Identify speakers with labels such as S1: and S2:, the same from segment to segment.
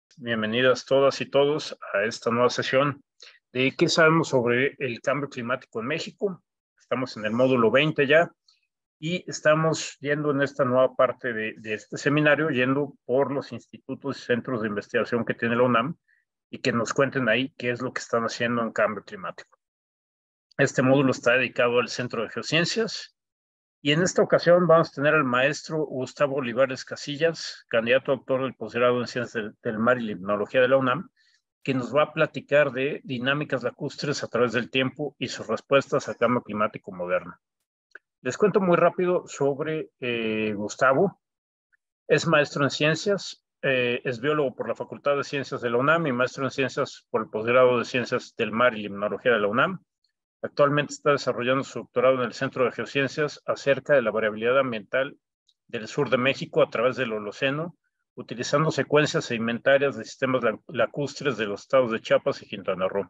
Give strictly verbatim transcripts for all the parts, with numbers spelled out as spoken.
S1: Bienvenidas todas y todos a esta nueva sesión de ¿qué sabemos sobre el cambio climático en México? Estamos en el módulo veinte ya y estamos yendo en esta nueva parte de, de este seminario, yendo por los institutos y centros de investigación que tiene la UNAM y que nos cuenten ahí qué es lo que están haciendo en cambio climático. Este módulo está dedicado al Centro de Geociencias. Y en esta ocasión vamos a tener al maestro Gustavo Olivares Casillas, candidato a doctor del posgrado en Ciencias del, del Mar y Limnología de la UNAM, que nos va a platicar de dinámicas lacustres a través del tiempo y sus respuestas al cambio climático moderno. Les cuento muy rápido sobre eh, Gustavo. Es maestro en Ciencias, eh, es biólogo por la Facultad de Ciencias de la UNAM y maestro en Ciencias por el posgrado de Ciencias del Mar y Limnología de la UNAM. Actualmente está desarrollando su doctorado en el Centro de Geociencias acerca de la variabilidad ambiental del sur de México a través del Holoceno, utilizando secuencias sedimentarias de sistemas lacustres de los estados de Chiapas y Quintana Roo.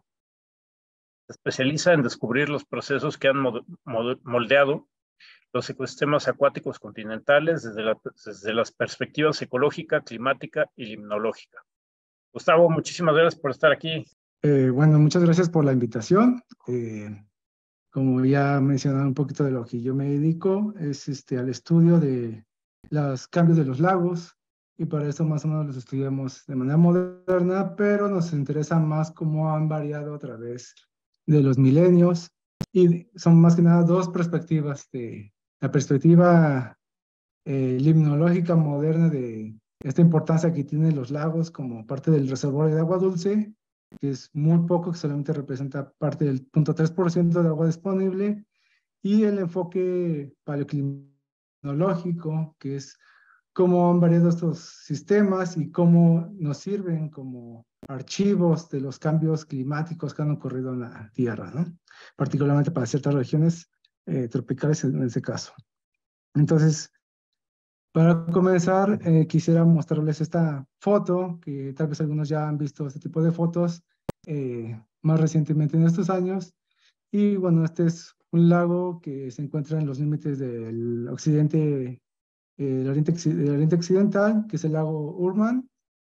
S1: Se especializa en descubrir los procesos que han moldeado los ecosistemas acuáticos continentales desde, la, desde las perspectivas ecológica, climática y limnológica. Gustavo, muchísimas gracias por estar aquí.
S2: Eh, bueno, muchas gracias por la invitación. Eh, como ya mencionaba un poquito de lo que yo me dedico, es este, al estudio de los cambios de los lagos, y para eso más o menos los estudiamos de manera moderna, pero nos interesa más cómo han variado a través de los milenios, y son más que nada dos perspectivas: de la perspectiva eh, limnológica moderna de esta importancia que tienen los lagos como parte del reservorio de agua dulce, que es muy poco, que solamente representa parte del cero punto tres por ciento de agua disponible, y el enfoque paleoclimatológico, que es cómo han variado estos sistemas y cómo nos sirven como archivos de los cambios climáticos que han ocurrido en la Tierra, ¿no? Particularmente para ciertas regiones eh, tropicales en ese caso. Entonces, para comenzar, eh, quisiera mostrarles esta foto, que tal vez algunos ya han visto este tipo de fotos eh, más recientemente en estos años. Y bueno, este es un lago que se encuentra en los límites del occidente, eh, el oriente, el oriente occidental, que es el lago Urman.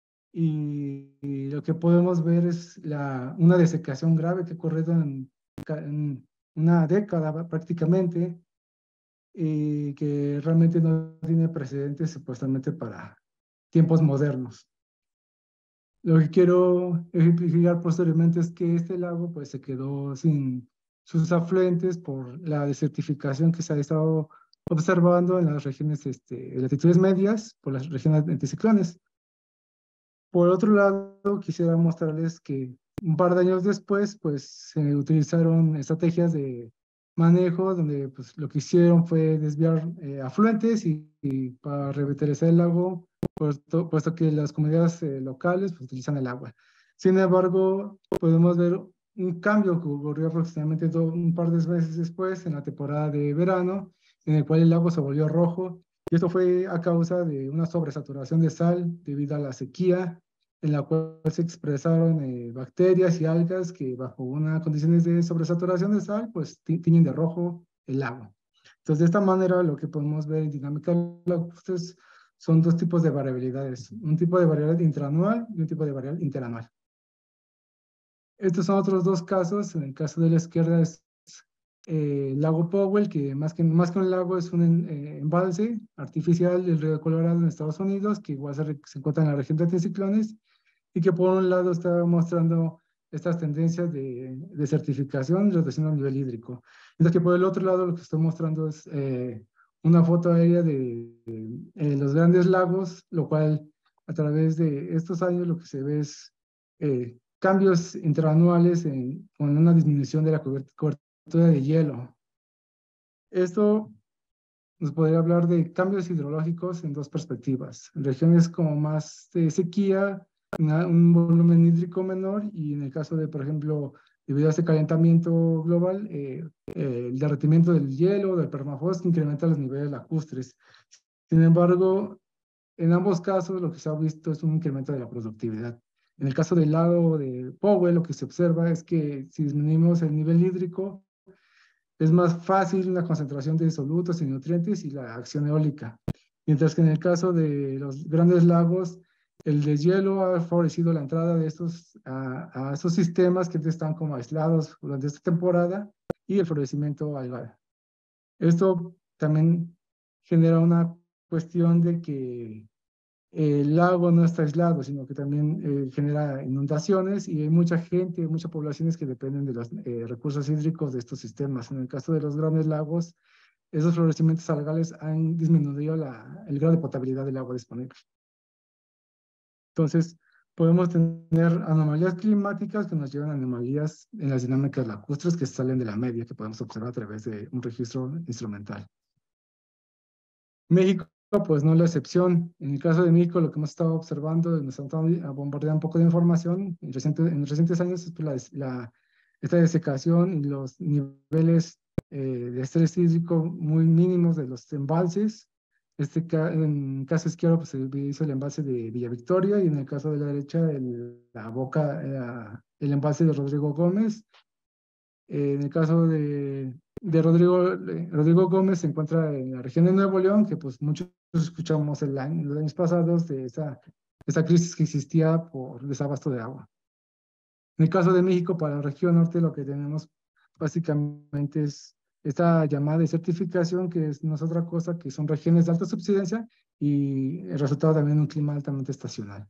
S2: Y, y lo que podemos ver es la, una desecación grave que ha ocurrido en, en una década prácticamente, y que realmente no tiene precedentes supuestamente para tiempos modernos. Lo que quiero ejemplificar posteriormente es que este lago pues se quedó sin sus afluentes por la desertificación que se ha estado observando en las regiones, este, latitudes medias, por las regiones de anticiclones. Por otro lado, quisiera mostrarles que un par de años después pues se utilizaron estrategias de manejo, donde pues lo que hicieron fue desviar eh, afluentes y, y para revitalizar el lago, puesto, puesto que las comunidades eh, locales pues, utilizan el agua. Sin embargo, podemos ver un cambio que ocurrió aproximadamente do, un par de meses después, en la temporada de verano, en el cual el lago se volvió rojo, y esto fue a causa de una sobresaturación de sal debido a la sequía, en la cual se expresaron eh, bacterias y algas que bajo unas condiciones de sobresaturación de sal, pues tiñen de rojo el lago. Entonces, de esta manera, lo que podemos ver en dinámica lacustres son dos tipos de variabilidades: un tipo de variabilidad intraanual y un tipo de variabilidad interanual. Estos son otros dos casos. En el caso de la izquierda es eh, el lago Powell, que más que, más que un lago es un eh, embalse artificial del río Colorado en Estados Unidos, que igual se, se encuentra en la región de anticiclones, y que por un lado está mostrando estas tendencias de desertificación y reducción del nivel hídrico. Mientras que por el otro lado lo que estoy mostrando es eh, una foto aérea de, de eh, los grandes lagos, lo cual a través de estos años lo que se ve es eh, cambios interanuales en, con una disminución de la cobertura de hielo. Esto nos podría hablar de cambios hidrológicos en dos perspectivas: en regiones como más de sequía, una, un volumen hídrico menor, y en el caso de, por ejemplo, debido a este calentamiento global, eh, eh, el derretimiento del hielo, del permafrost, que incrementa los niveles lacustres. Sin embargo, en ambos casos lo que se ha visto es un incremento de la productividad. En el caso del lago de Powell, lo que se observa es que si disminuimos el nivel hídrico, es más fácil la concentración de solutos y nutrientes y la acción eólica. Mientras que en el caso de los grandes lagos, El deshielo ha favorecido la entrada de estos, a, a estos sistemas que están como aislados durante esta temporada y el florecimiento algal. Esto también genera una cuestión de que el lago no está aislado, sino que también eh, genera inundaciones y hay mucha gente, muchas poblaciones que dependen de los eh, recursos hídricos de estos sistemas. En el caso de los grandes lagos, esos florecimientos algales han disminuido la, el grado de potabilidad del agua disponible. Entonces, podemos tener anomalías climáticas que nos llevan a anomalías en las dinámicas lacustres que salen de la media, que podemos observar a través de un registro instrumental. México, pues no es la excepción. En el caso de México, lo que hemos estado observando, nos estamos bombardeando un poco de información. En, reciente, en recientes años, la, la, esta desecación y los niveles eh, de estrés hídrico muy mínimos de los embalses. Este, en el caso izquierdo, pues se hizo el embalse de Villa Victoria y en el caso de la derecha, el, la boca, la, el embalse de Rodrigo Gómez. Eh, en el caso de, de Rodrigo, de Rodrigo Gómez se encuentra en la región de Nuevo León, que pues muchos escuchamos el año, los años pasados de esa, esa crisis que existía por desabasto de agua. En el caso de México, para la región norte, lo que tenemos básicamente es esta llamada desertificación, que es, no es otra cosa que son regiones de alta subsidencia y el resultado también un clima altamente estacional.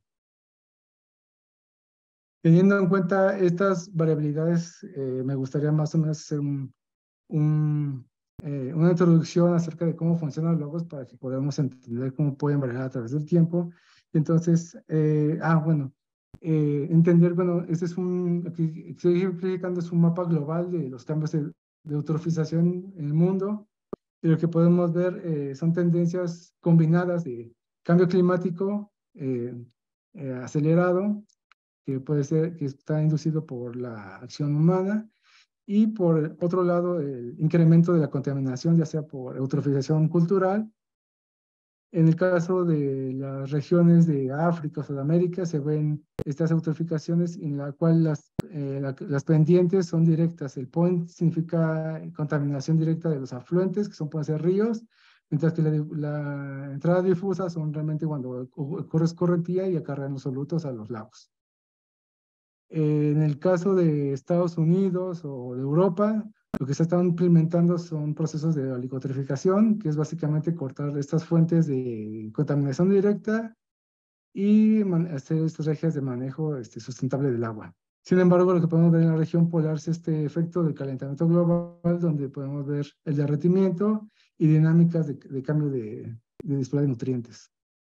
S2: Teniendo en cuenta estas variabilidades, eh, me gustaría más o menos hacer un, un, eh, una introducción acerca de cómo funcionan los lagos para que podamos entender cómo pueden variar a través del tiempo. Entonces, eh, ah, bueno, eh, entender, bueno, este es un, aquí estoy ejemplificando, es un mapa global de los cambios de, de eutrofización en el mundo. Y lo que podemos ver eh, son tendencias combinadas de cambio climático eh, eh, acelerado, que puede ser que está inducido por la acción humana, y por otro lado, el incremento de la contaminación, ya sea por eutrofización cultural. En el caso de las regiones de África o Sudamérica, se ven estas eutroficaciones en la cual las, eh, la, las pendientes son directas. El point significa contaminación directa de los afluentes, que son, pueden ser ríos, mientras que la, la entrada difusa son realmente cuando ocurre escorrentía y acarrean los solutos a los lagos. Eh, en el caso de Estados Unidos o de Europa, lo que se están implementando son procesos de oligotrificación, que es básicamente cortar estas fuentes de contaminación directa y hacer estrategias de manejo este, sustentable del agua. Sin embargo, lo que podemos ver en la región polar es este efecto del calentamiento global, donde podemos ver el derretimiento y dinámicas de, de cambio de, de disponibilidad de nutrientes.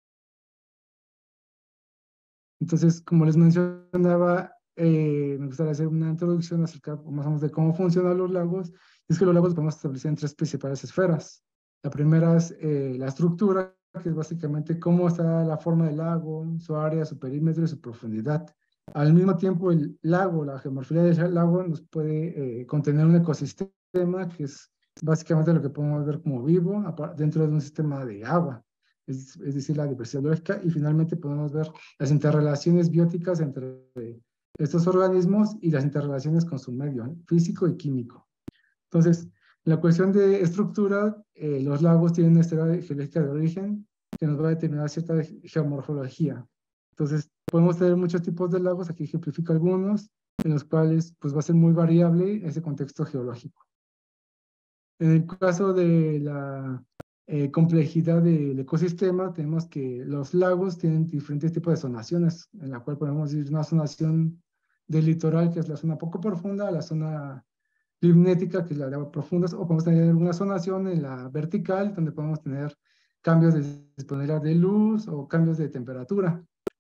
S2: Entonces, como les mencionaba, eh, me gustaría hacer una introducción acerca más o menos de cómo funcionan los lagos. Es que los lagos podemos establecer en tres principales esferas. La primera es eh, la estructura, que es básicamente cómo está la forma del lago, su área, su perímetro y su profundidad. Al mismo tiempo, el lago, la geomorfología del lago nos puede eh, contener un ecosistema, que es básicamente lo que podemos ver como vivo dentro de un sistema de agua. Es, es decir, la diversidad biológica, y finalmente podemos ver las interrelaciones bióticas entre estos organismos y las interrelaciones con su medio, ¿eh? Físico y químico. Entonces, la cuestión de estructura, eh, los lagos tienen una historia geológica de origen que nos va a determinar cierta geomorfología. Entonces, podemos tener muchos tipos de lagos, aquí ejemplifico algunos, en los cuales pues, va a ser muy variable ese contexto geológico. En el caso de la eh, complejidad del ecosistema, tenemos que los lagos tienen diferentes tipos de zonaciones, en la cual podemos ir una zonación del litoral, que es la zona poco profunda, la zona limnética, que es la de aguas profundas, o podemos tener una zonación en la vertical, donde podemos tener cambios de disponibilidad de luz o cambios de temperatura.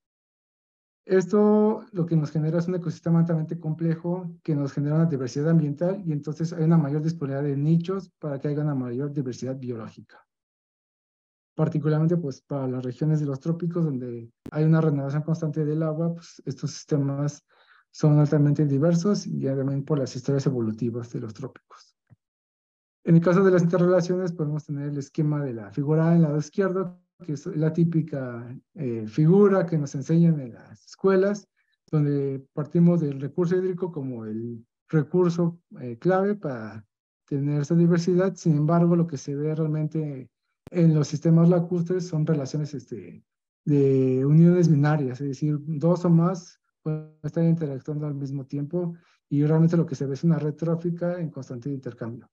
S2: Esto lo que nos genera es un ecosistema altamente complejo que nos genera una diversidad ambiental y entonces hay una mayor disponibilidad de nichos para que haya una mayor diversidad biológica. Particularmente pues para las regiones de los trópicos donde hay una renovación constante del agua, pues estos sistemas son altamente diversos y también por las historias evolutivas de los trópicos. En el caso de las interrelaciones podemos tener el esquema de la figura A en el lado izquierdo, que es la típica eh, figura que nos enseñan en las escuelas, donde partimos del recurso hídrico como el recurso eh, clave para tener esa diversidad. Sin embargo, lo que se ve realmente en los sistemas lacustres son relaciones este, de uniones binarias, es decir, dos o más pueden estar interactuando al mismo tiempo y realmente lo que se ve es una red trófica en constante intercambio.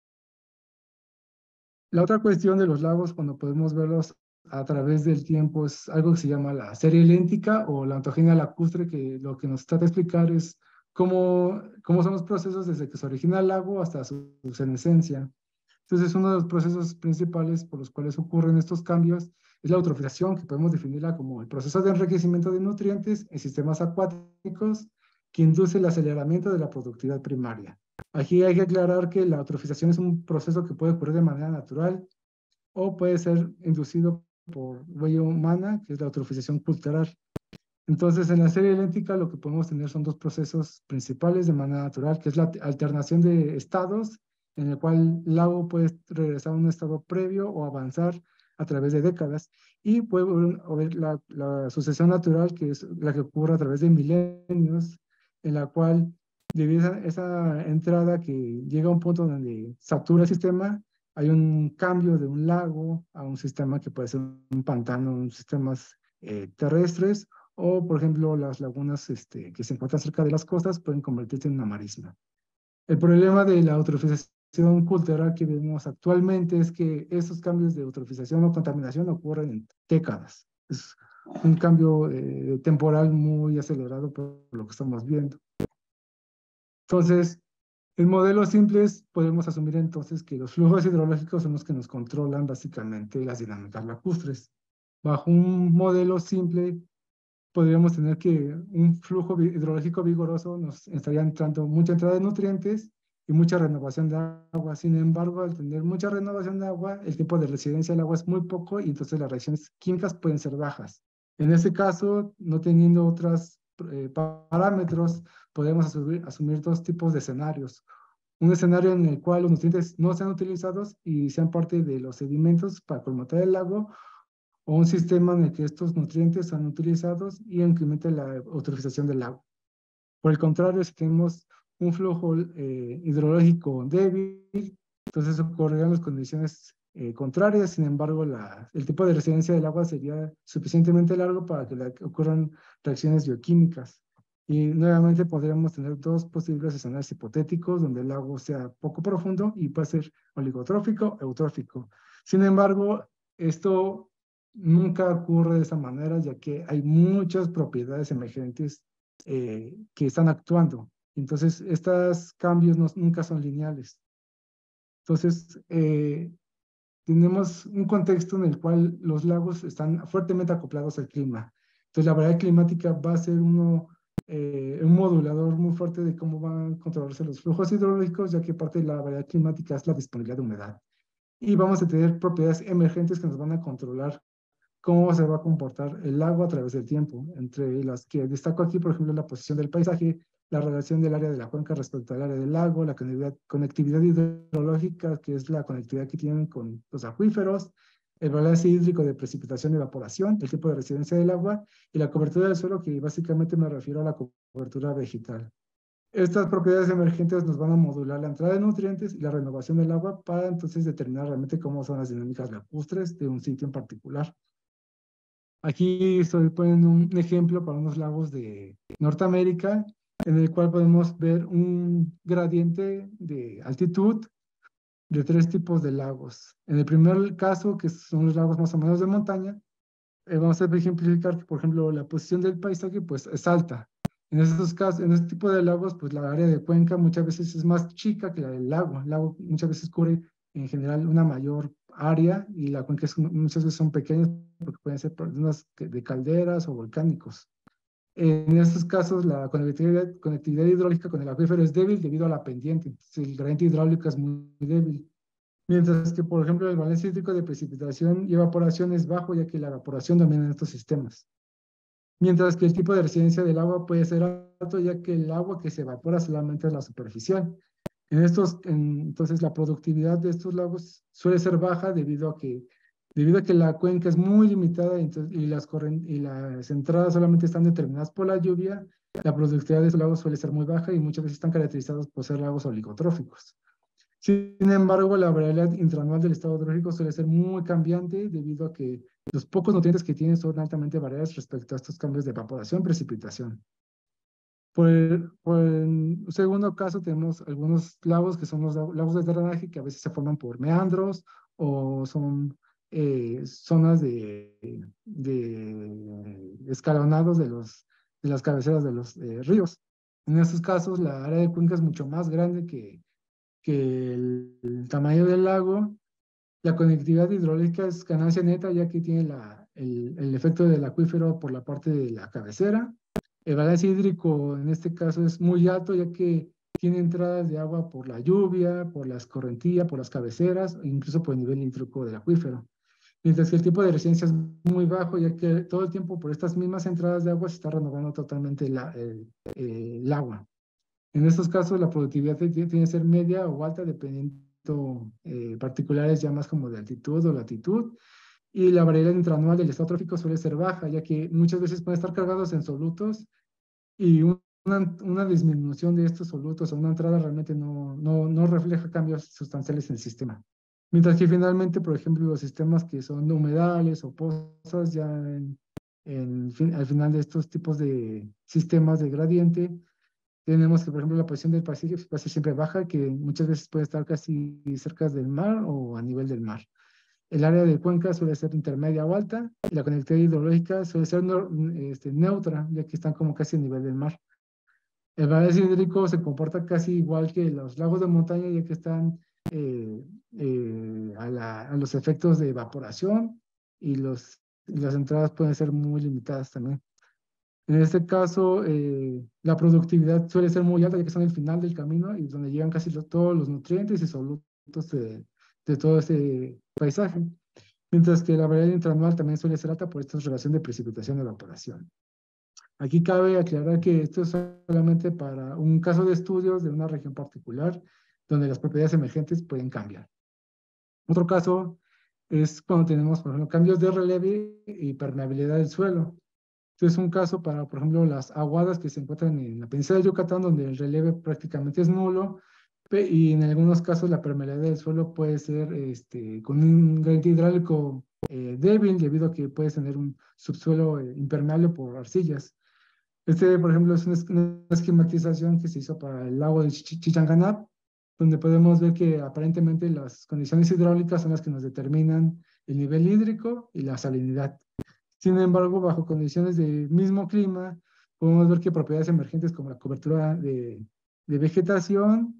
S2: La otra cuestión de los lagos, cuando podemos verlos a través del tiempo, es algo que se llama la serie léntica o la ontogenia lacustre, que lo que nos trata de explicar es cómo, cómo son los procesos desde que se origina el lago hasta su, su senescencia. Entonces, uno de los procesos principales por los cuales ocurren estos cambios es la eutrofización, que podemos definirla como el proceso de enriquecimiento de nutrientes en sistemas acuáticos que induce el aceleramiento de la productividad primaria. Aquí hay que aclarar que la eutrofización es un proceso que puede ocurrir de manera natural o puede ser inducido por huella humana, que es la eutrofización cultural. Entonces, en la serie léntica lo que podemos tener son dos procesos principales de manera natural, que es la alternación de estados, en el cual el lago puede regresar a un estado previo o avanzar a través de décadas, y puede haber la, la sucesión natural, que es la que ocurre a través de milenios, en la cual, debido a esa entrada que llega a un punto donde satura el sistema, hay un cambio de un lago a un sistema que puede ser un pantano, un sistemas eh, terrestres, o, por ejemplo, las lagunas este, que se encuentran cerca de las costas pueden convertirse en una marisma. El problema de la eutrofización cultural que vemos actualmente es que esos cambios de eutrofización o contaminación ocurren en décadas. Es un cambio eh, temporal muy acelerado por lo que estamos viendo. Entonces, en modelos simples podemos asumir entonces que los flujos hidrológicos son los que nos controlan básicamente las dinámicas lacustres. Bajo un modelo simple, podríamos tener que un flujo hidrológico vigoroso nos estaría entrando mucha entrada de nutrientes y mucha renovación de agua. Sin embargo, al tener mucha renovación de agua, el tiempo de residencia del agua es muy poco y entonces las reacciones químicas pueden ser bajas. En este caso, no teniendo otros eh, parámetros, podemos asumir, asumir dos tipos de escenarios. Un escenario en el cual los nutrientes no sean utilizados y sean parte de los sedimentos para colmatar el lago, o un sistema en el que estos nutrientes sean utilizados y incremente la eutrofización del agua. Por el contrario, si tenemos un flujo eh, hidrológico débil, entonces ocurrirían las condiciones eh, contrarias. Sin embargo, la, el tipo de residencia del agua sería suficientemente largo para que la, ocurran reacciones bioquímicas. Y nuevamente podríamos tener dos posibles escenarios hipotéticos donde el lago sea poco profundo y puede ser oligotrófico o eutrófico. Sin embargo, esto nunca ocurre de esa manera, ya que hay muchas propiedades emergentes eh, que están actuando. Entonces, estos cambios no, nunca son lineales. Entonces, eh, tenemos un contexto en el cual los lagos están fuertemente acoplados al clima. Entonces, la variabilidad climática va a ser uno, eh, un modulador muy fuerte de cómo van a controlarse los flujos hidrológicos, ya que parte de la variabilidad climática es la disponibilidad de humedad. Y vamos a tener propiedades emergentes que nos van a controlar cómo se va a comportar el agua a través del tiempo. Entre las que destaco aquí, por ejemplo, la posición del paisaje, la relación del área de la cuenca respecto al área del lago, la conectividad, conectividad hidrológica, que es la conectividad que tienen con los acuíferos, el balance hídrico de precipitación y evaporación, el tipo de residencia del agua y la cobertura del suelo, que básicamente me refiero a la cobertura vegetal. Estas propiedades emergentes nos van a modular la entrada de nutrientes y la renovación del agua para entonces determinar realmente cómo son las dinámicas lacustres de un sitio en particular. Aquí estoy poniendo un ejemplo para unos lagos de Norteamérica, en el cual podemos ver un gradiente de altitud de tres tipos de lagos. En el primer caso, que son los lagos más o menos de montaña, eh, vamos a ejemplificar que, por ejemplo, la posición del paisaje pues, es alta. En estos casos, en este tipo de lagos, pues la área de cuenca muchas veces es más chica que la del lago. El lago muchas veces cubre en general una mayor área y la cuenca es, muchas veces son pequeñas porque pueden ser problemas de calderas o volcánicos. En estos casos, la conectividad, conectividad hidráulica con el acuífero es débil debido a la pendiente. Entonces, el gradiente hidráulico es muy débil. Mientras que, por ejemplo, el balance hídrico de precipitación y evaporación es bajo, ya que la evaporación domina en estos sistemas. Mientras que el tipo de residencia del agua puede ser alto, ya que el agua que se evapora solamente es la superficial. En estos, en, entonces, la productividad de estos lagos suele ser baja debido a que, debido a que la cuenca es muy limitada entonces, y, las y las entradas solamente están determinadas por la lluvia. La productividad de estos lagos suele ser muy baja y muchas veces están caracterizados por ser lagos oligotróficos. Sin embargo, la variabilidad intraanual del estado hidrológico suele ser muy cambiante debido a que los pocos nutrientes que tiene son altamente variables respecto a estos cambios de evaporación, precipitación. Por el, por el segundo caso, tenemos algunos lagos que son los lagos de drenaje que a veces se forman por meandros o son eh, zonas de, de escalonados de, los, de las cabeceras de los eh, ríos. En estos casos, la área de cuenca es mucho más grande que, que el, el tamaño del lago. La conectividad hidráulica es ganancia neta, ya que tiene la, el, el efecto del acuífero por la parte de la cabecera. El balance hídrico en este caso es muy alto, ya que tiene entradas de agua por la lluvia, por la escorrentía, por las cabeceras, e incluso por el nivel hídrico del acuífero. Mientras que el tipo de resistencia es muy bajo, ya que todo el tiempo por estas mismas entradas de agua se está renovando totalmente la, el, el agua. En estos casos, la productividad tiene que ser media o alta, dependiendo eh, particulares ya más como de altitud o latitud. Y la variabilidad intraanual del estado trófico suele ser baja, ya que muchas veces pueden estar cargados en solutos y una, una disminución de estos solutos o una entrada realmente no, no, no refleja cambios sustanciales en el sistema. Mientras que finalmente, por ejemplo, los sistemas que son humedales o pozas, ya en, en fin, al final de estos tipos de sistemas de gradiente, tenemos que, por ejemplo, la posición del Pacífico va a ser siempre baja, que muchas veces puede estar casi cerca del mar o a nivel del mar. El área de cuenca suele ser intermedia o alta, y la conectividad hidrológica suele ser no, este, neutra, ya que están como casi a nivel del mar. El balance hídrico se comporta casi igual que los lagos de montaña, ya que están eh, eh, a, la, a los efectos de evaporación y, los, y las entradas pueden ser muy limitadas también. En este caso, eh, la productividad suele ser muy alta, ya que son el final del camino y donde llegan casi lo, todos los nutrientes y solutos de, de todo ese paisaje. Mientras que la variabilidad intraanual también suele ser alta por esta relación de precipitación y evaporación. Aquí cabe aclarar que esto es solamente para un caso de estudios de una región particular, donde las propiedades emergentes pueden cambiar. Otro caso es cuando tenemos, por ejemplo, cambios de relieve y permeabilidad del suelo. Este es un caso para, por ejemplo, las aguadas que se encuentran en la península de Yucatán, donde el relieve prácticamente es nulo, y en algunos casos la permeabilidad del suelo puede ser este, con un gradiente hidráulico eh, débil, debido a que puedes tener un subsuelo eh, impermeable por arcillas. Este, por ejemplo, es una, una esquematización que se hizo para el lago de Ch Chichanganap, donde podemos ver que aparentemente las condiciones hidráulicas son las que nos determinan el nivel hídrico y la salinidad. Sin embargo, bajo condiciones de mismo clima, podemos ver que propiedades emergentes como la cobertura de, de vegetación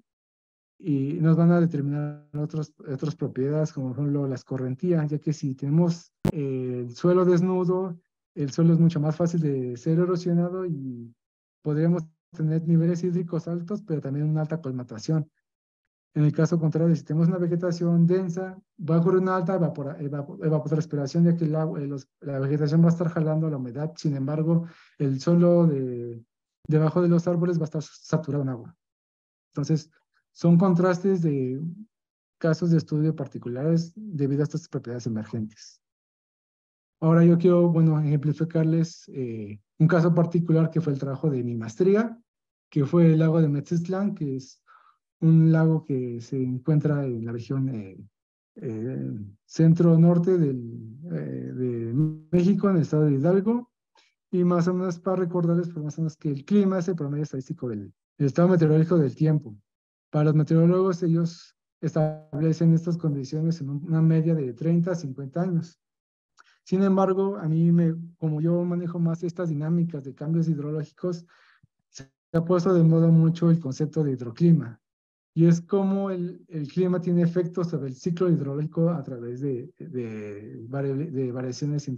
S2: y nos van a determinar otros, otras propiedades como por ejemplo la escorrentía, ya que si tenemos eh, el suelo desnudo, el suelo es mucho más fácil de ser erosionado y podríamos tener niveles hídricos altos, pero también una alta colmatación. En el caso contrario, si tenemos una vegetación densa, va a ocurrir una alta evapora, evap evapotranspiración, ya que el agua, los, la vegetación va a estar jalando la humedad. Sin embargo, el suelo de, debajo de los árboles va a estar saturado en agua. Entonces, son contrastes de casos de estudio particulares debido a estas propiedades emergentes. Ahora yo quiero, bueno, ejemplificarles eh, un caso particular que fue el trabajo de mi maestría, que fue el lago de Metzistlán, que es un lago que se encuentra en la región eh, eh, centro-norte del, eh, de México, en el estado de Hidalgo, y más o menos para recordarles pues, más o menos que el clima es el promedio estadístico del, del estado meteorológico del tiempo. Para los meteorólogos, ellos establecen estas condiciones en una media de treinta a cincuenta años. Sin embargo, a mí, me, como yo manejo más estas dinámicas de cambios hidrológicos, se ha puesto de moda mucho el concepto de hidroclima. Y es como el, el clima tiene efectos sobre el ciclo hidrológico a través de, de, de, de variaciones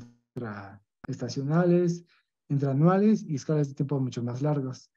S2: intraestacionales, intraanuales y escalas de tiempo mucho más largas.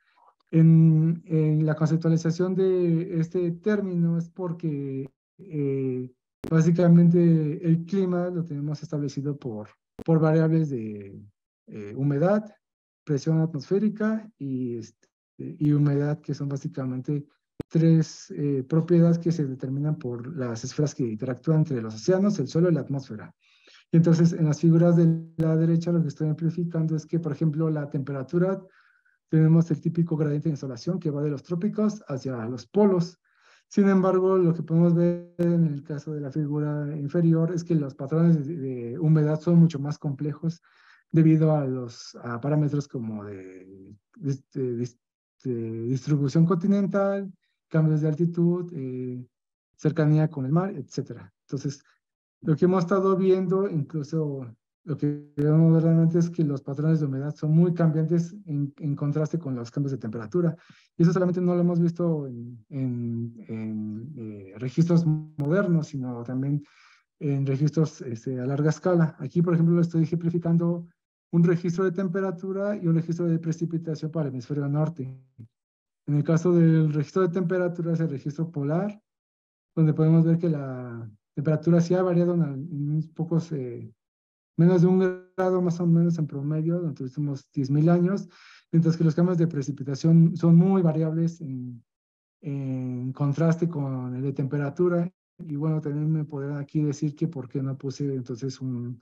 S2: En, en la conceptualización de este término es porque eh, básicamente el clima lo tenemos establecido por, por variables de eh, humedad, presión atmosférica y, este, y humedad, que son básicamente tres eh, propiedades que se determinan por las esferas que interactúan entre los océanos, el suelo y la atmósfera. Y entonces, en las figuras de la derecha, lo que estoy amplificando es que, por ejemplo, la temperatura, tenemos el típico gradiente de insolación que va de los trópicos hacia los polos. Sin embargo, lo que podemos ver en el caso de la figura inferior es que los patrones de, de humedad son mucho más complejos debido a los a parámetros como de, de, de, de distribución continental, cambios de altitud, eh, cercanía con el mar, etcétera. Entonces, lo que hemos estado viendo, incluso lo que vemos realmente es que los patrones de humedad son muy cambiantes en, en contraste con los cambios de temperatura. Y eso solamente no lo hemos visto en, en, en eh, registros modernos, sino también en registros este, a larga escala. Aquí, por ejemplo, lo estoy ejemplificando un registro de temperatura y un registro de precipitación para el hemisferio norte. En el caso del registro de temperatura es el registro polar, donde podemos ver que la temperatura sí ha variado en, en unos pocos, eh, menos de un grado más o menos en promedio, durante los últimos diez mil años, mientras que los cambios de precipitación son muy variables en, en contraste con el de temperatura. Y bueno, también me podrán aquí decir que por qué no puse entonces un,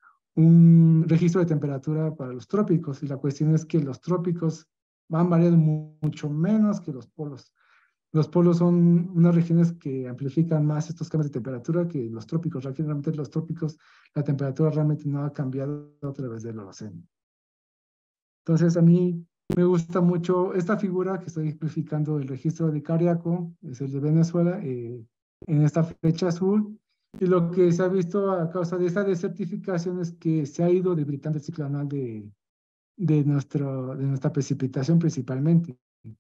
S2: un registro de temperatura para los trópicos. Y la cuestión es que los trópicos van variando mucho menos que los polos. Los polos son unas regiones que amplifican más estos cambios de temperatura que los trópicos. Realmente los trópicos, la temperatura realmente no ha cambiado a través del océano. Entonces, a mí me gusta mucho esta figura que estoy ejemplificando, el registro de Cariaco, es el de Venezuela, eh, en esta flecha azul. Y lo que se ha visto a causa de esta desertificación es que se ha ido debilitando el ciclo anual de, de, nuestro, de nuestra precipitación principalmente.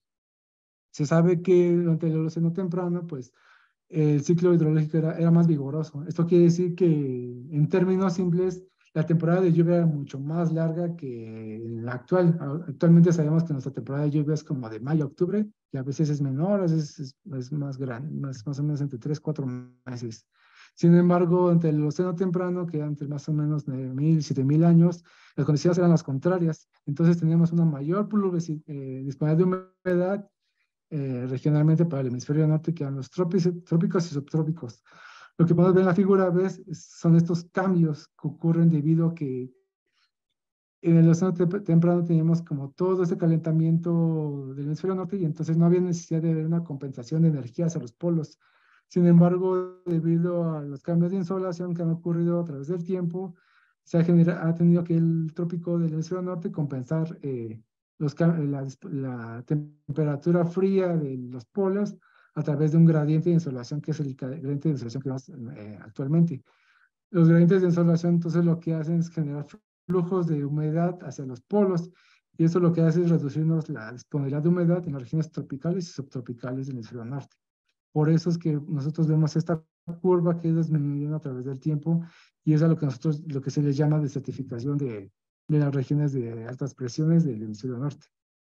S2: Se sabe que durante el Holoceno temprano, pues, el ciclo hidrológico era, era más vigoroso. Esto quiere decir que, en términos simples, la temporada de lluvia era mucho más larga que la actual. Actualmente sabemos que nuestra temporada de lluvia es como de mayo a octubre, y a veces es menor, a veces es, es más grande, más, más o menos entre tres, cuatro meses. Sin embargo, entre el Holoceno temprano, que era entre más o menos nueve mil, siete mil años, las condiciones eran las contrarias. Entonces teníamos una mayor eh, disponibilidad de humedad eh, regionalmente para el hemisferio norte, que eran los trópicos y subtrópicos. Lo que podemos ver en la figura, ¿ves? Son estos cambios que ocurren debido a que en el océano te temprano teníamos como todo este calentamiento del hemisferio norte y entonces no había necesidad de ver una compensación de energía hacia los polos. Sin embargo, debido a los cambios de insolación que han ocurrido a través del tiempo, se ha, genera, ha tenido que el trópico del hemisferio norte compensar eh, los, la, la temperatura fría de los polos a través de un gradiente de insolación que es el gradiente de insolación que vemos eh, actualmente. Los gradientes de insolación entonces lo que hacen es generar flujos de humedad hacia los polos y eso lo que hace es reducirnos la disponibilidad de humedad en las regiones tropicales y subtropicales del hemisferio norte. Por eso es que nosotros vemos esta curva que es disminuyendo a través del tiempo y es a lo que nosotros, lo que se les llama desertificación de, de las regiones de altas presiones del hemisferio norte.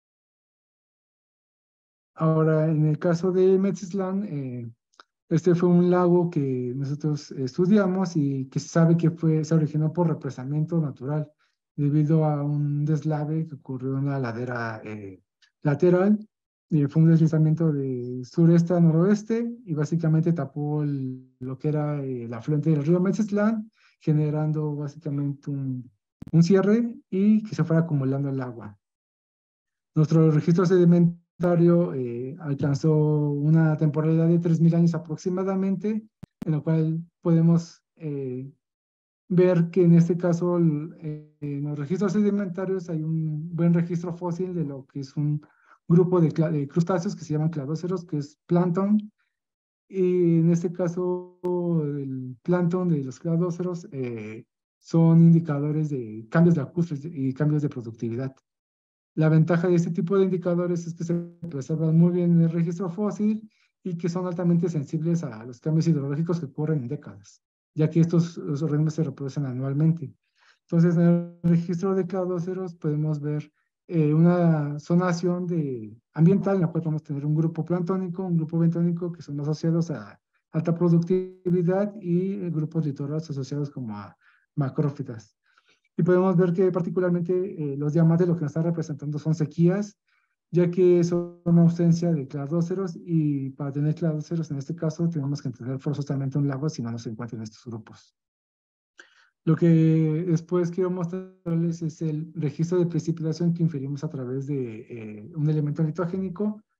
S2: Ahora, en el caso de Metzisland, eh, este fue un lago que nosotros estudiamos y que se sabe que fue, se originó por represamiento natural debido a un deslave que ocurrió en la ladera eh, lateral. Y fue un deslizamiento de sureste a noroeste y básicamente tapó el, lo que era eh, el afluente del río Metzisland, generando básicamente un, un cierre y que se fuera acumulando el agua. Nuestro registro sedimentario eh, alcanzó una temporalidad de tres mil años aproximadamente, en lo cual podemos eh, ver que en este caso eh, en los registros sedimentarios hay un buen registro fósil de lo que es un grupo de, de crustáceos que se llaman cladóceros, que es plancton, y en este caso el plancton de los cladóceros eh, son indicadores de cambios de acústicos y cambios de productividad. La ventaja de este tipo de indicadores es que se preservan muy bien en el registro fósil y que son altamente sensibles a los cambios hidrológicos que ocurren en décadas, ya que estos los organismos se reproducen anualmente. Entonces, en el registro de cladóceros podemos ver eh, una zonación de, ambiental en la cual podemos tener un grupo planctónico, un grupo bentónico que son asociados a alta productividad y grupos litorales asociados como a macrófitas. Y podemos ver que particularmente eh, los diamantes lo que nos están representando son sequías, ya que son una ausencia de cladóceros y para tener cladóceros en este caso tenemos que tener forzosamente un lago si no nos encuentran estos grupos. Lo que después quiero mostrarles es el registro de precipitación que inferimos a través de eh, un elemento litogénico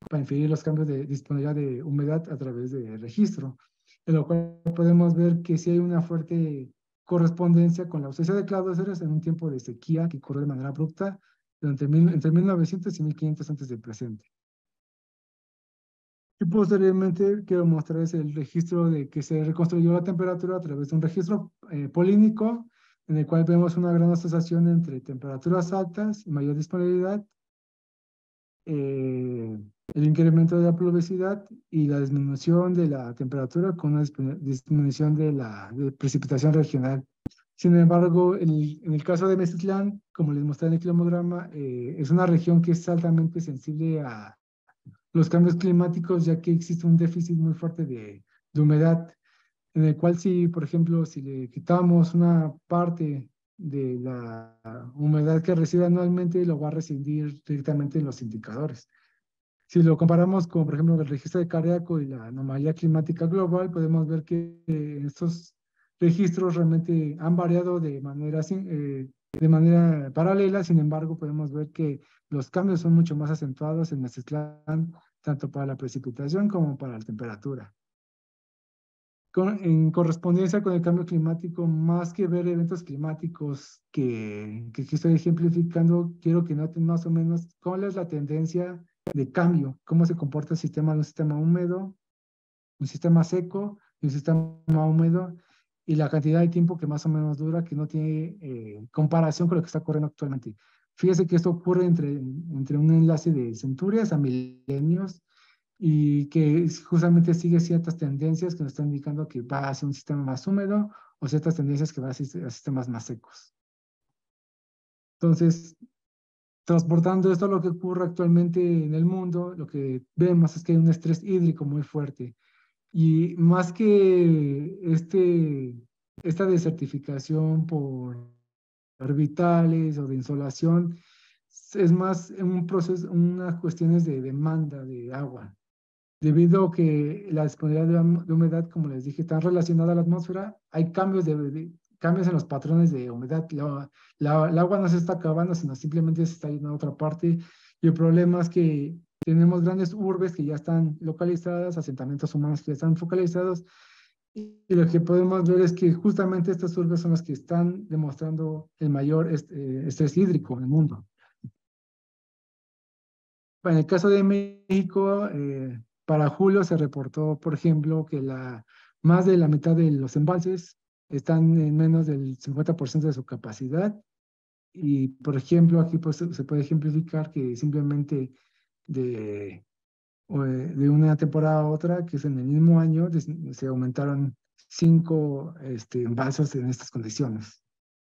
S2: para inferir los cambios de disponibilidad de humedad a través de registro, en lo cual podemos ver que sí hay una fuerte correspondencia con la ausencia de cladóceros en un tiempo de sequía que ocurre de manera abrupta entre, mil, entre mil novecientos y mil quinientos antes del presente. Y posteriormente quiero mostrarles el registro de que se reconstruyó la temperatura a través de un registro eh, polínico, en el cual vemos una gran asociación entre temperaturas altas y mayor disponibilidad, eh, el incremento de la pluviosidad y la disminución de la temperatura con una disminución de la de precipitación regional. Sin embargo, en el, en el caso de Mexitlán, como les mostré en el kilograma, eh, es una región que es altamente sensible a los cambios climáticos, ya que existe un déficit muy fuerte de, de humedad, en el cual si, por ejemplo, si le quitamos una parte de la humedad que recibe anualmente, lo va a recibir directamente en los indicadores. Si lo comparamos con, por ejemplo, el registro de cardíaco y la anomalía climática global, podemos ver que eh, estos registros realmente han variado de manera, eh, de manera paralela. Sin embargo, podemos ver que los cambios son mucho más acentuados en Mexitlán, tanto para la precipitación como para la temperatura. Con, en correspondencia con el cambio climático, más que ver eventos climáticos que, que aquí estoy ejemplificando, quiero que noten más o menos cuál es la tendencia de cambio, cómo se comporta el sistema de un sistema húmedo, un sistema seco y un sistema húmedo, y la cantidad de tiempo que más o menos dura, que no tiene eh, comparación con lo que está ocurriendo actualmente. Fíjese que esto ocurre entre, entre un enlace de centurias a milenios, y que justamente sigue ciertas tendencias que nos están indicando que va hacia un sistema más húmedo o ciertas tendencias que va hacia, a sistemas más secos. Entonces, transportando esto a lo que ocurre actualmente en el mundo, lo que vemos es que hay un estrés hídrico muy fuerte. Y más que este, esta desertificación por orbitales o de insolación, es más un proceso, unas cuestiones de demanda de agua. Debido a que la disponibilidad de, de humedad, como les dije, está relacionada a la atmósfera, hay cambios, de, de, cambios en los patrones de humedad. La, la, el agua no se está acabando, sino simplemente se está yendo a otra parte. Y el problema es que tenemos grandes urbes que ya están localizadas, asentamientos humanos que ya están focalizados. Y lo que podemos ver es que justamente estas urbes son las que están demostrando el mayor est eh, estrés hídrico en el mundo. En el caso de México, eh, para julio se reportó, por ejemplo, que la, más de la mitad de los embalses están en menos del cincuenta por ciento de su capacidad. Y, por ejemplo, aquí pues, se puede ejemplificar que simplemente de, de una temporada a otra, que es en el mismo año, se aumentaron cinco este, embalses en estas condiciones.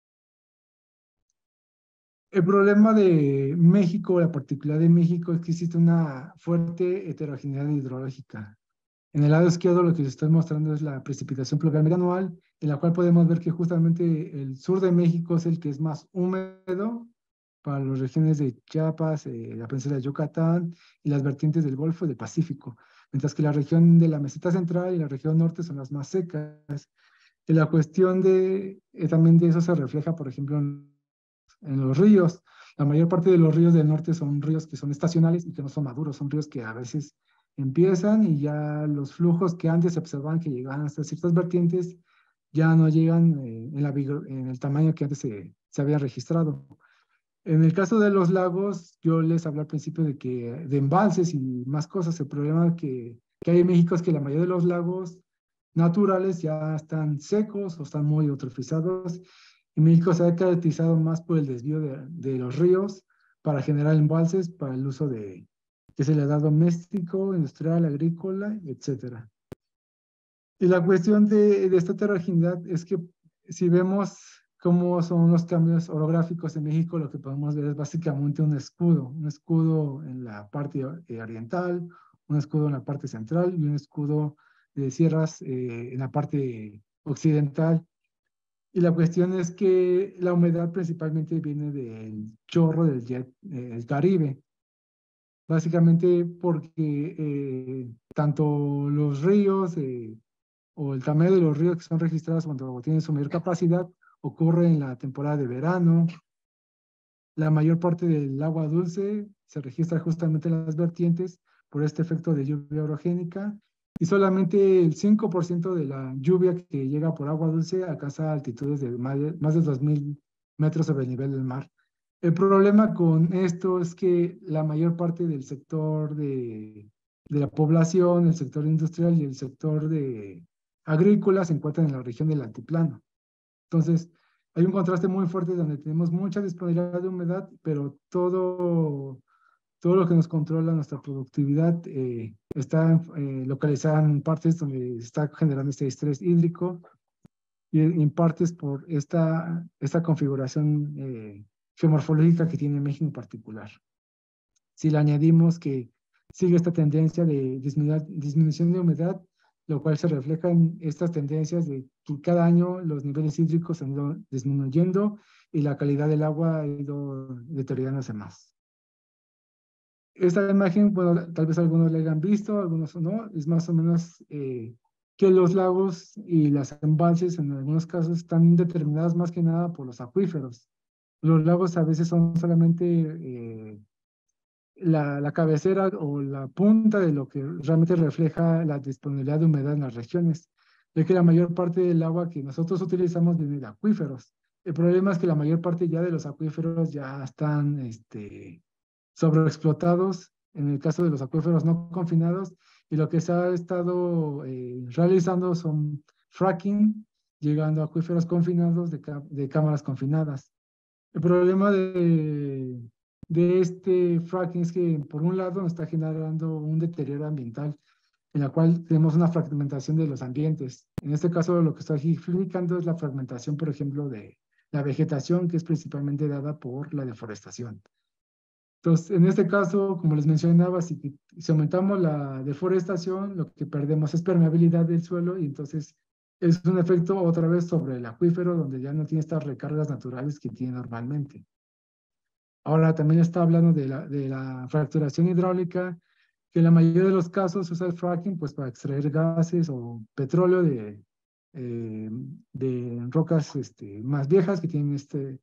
S2: El problema de México, la particularidad de México, es que existe una fuerte heterogeneidad hidrológica. En el lado izquierdo lo que les estoy mostrando es la precipitación pluviométrica anual, en la cual podemos ver que justamente el sur de México es el que es más húmedo para las regiones de Chiapas, eh, la península de Yucatán y las vertientes del Golfo y del Pacífico, mientras que la región de la meseta central y la región norte son las más secas. Y la cuestión de, eh, también de eso se refleja, por ejemplo, en en los ríos. La mayor parte de los ríos del norte son ríos que son estacionales y que no son maduros, son ríos que a veces empiezan y ya los flujos que antes se observaban que llegaban hasta ciertas vertientes ya no llegan eh, en, la, en el tamaño que antes se, se había registrado. En el caso de los lagos, yo les hablé al principio de que de embalses y más cosas. El problema que, que hay en México es que la mayoría de los lagos naturales ya están secos o están muy eutrofizados. Y México se ha caracterizado más por el desvío de, de los ríos para generar embalses para el uso de, que se le da doméstico, industrial, agrícola, etcétera. Y la cuestión de, de esta heterogeneidad es que si vemos cómo son los cambios orográficos en México, lo que podemos ver es básicamente un escudo, un escudo en la parte oriental, un escudo en la parte central y un escudo de sierras eh, en la parte occidental. Y la cuestión es que la humedad principalmente viene del chorro del jet, eh, el Caribe. Básicamente porque eh, tanto los ríos eh, o el tamaño de los ríos que son registrados cuando tienen su mayor capacidad ocurre en la temporada de verano. La mayor parte del agua dulce se registra justamente en las vertientes por este efecto de lluvia orogénica, y solamente el cinco por ciento de la lluvia que llega por agua dulce alcanza altitudes de más de, más de dos mil metros sobre el nivel del mar. El problema con esto es que la mayor parte del sector de, de la población, el sector industrial y el sector de agrícola se encuentran en la región del altiplano. Entonces, hay un contraste muy fuerte donde tenemos mucha disponibilidad de humedad, pero todo, todo lo que nos controla nuestra productividad eh, está eh, localizada en partes donde se está generando este estrés hídrico y en partes por esta, esta configuración eh, geomorfológica que tiene México en particular. Si le añadimos que sigue esta tendencia de disminución de humedad, lo cual se refleja en estas tendencias de que cada año los niveles hídricos han ido disminuyendo y la calidad del agua ha ido deteriorándose más. Esta imagen, bueno, tal vez algunos la hayan visto, algunos no, es más o menos eh, que los lagos y las embalses en algunos casos están determinadas más que nada por los acuíferos. Los lagos a veces son solamente eh, la, la cabecera o la punta de lo que realmente refleja la disponibilidad de humedad en las regiones, ya que la mayor parte del agua que nosotros utilizamos viene de acuíferos. El problema es que la mayor parte ya de los acuíferos ya están este, sobreexplotados, en el caso de los acuíferos no confinados, y lo que se ha estado eh, realizando son fracking, llegando a acuíferos confinados de, de cámaras confinadas. El problema de, de este fracking es que, por un lado, nos está generando un deterioro ambiental, en la cual tenemos una fragmentación de los ambientes. En este caso, lo que está ejemplificando es la fragmentación, por ejemplo, de la vegetación, que es principalmente dada por la deforestación. Entonces, en este caso, como les mencionaba, si, si aumentamos la deforestación, lo que perdemos es permeabilidad del suelo y entonces es un efecto otra vez sobre el acuífero, donde ya no tiene estas recargas naturales que tiene normalmente. Ahora también está hablando de la, de la fracturación hidráulica, que en la mayoría de los casos usa el fracking pues, para extraer gases o petróleo de, eh, de rocas este, más viejas que tienen este,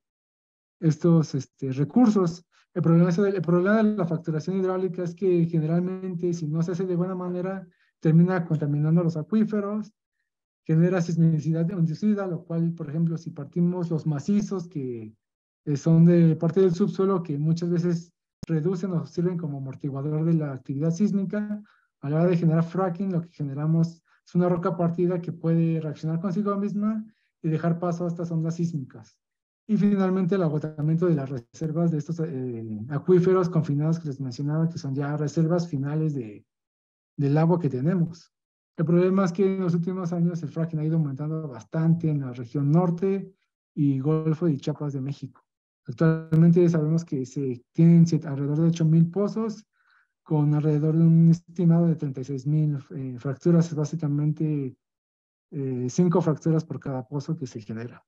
S2: estos este, recursos. El problema, el problema de la fracturación hidráulica es que generalmente, si no se hace de buena manera, termina contaminando los acuíferos, genera sismicidad inducida, lo cual, por ejemplo, si partimos los macizos que eh, son de parte del subsuelo, que muchas veces reducen o sirven como amortiguador de la actividad sísmica, a la hora de generar fracking, lo que generamos es una roca partida que puede reaccionar consigo misma y dejar paso a estas ondas sísmicas. Y finalmente el agotamiento de las reservas de estos eh, acuíferos confinados que les mencionaba, que son ya reservas finales de, del agua que tenemos. El problema es que en los últimos años el fracking ha ido aumentando bastante en la región norte y Golfo y Chiapas de México. Actualmente sabemos que se tienen alrededor de ocho mil pozos, con alrededor de un estimado de treinta y seis mil eh, fracturas, es básicamente cinco eh, fracturas por cada pozo que se genera.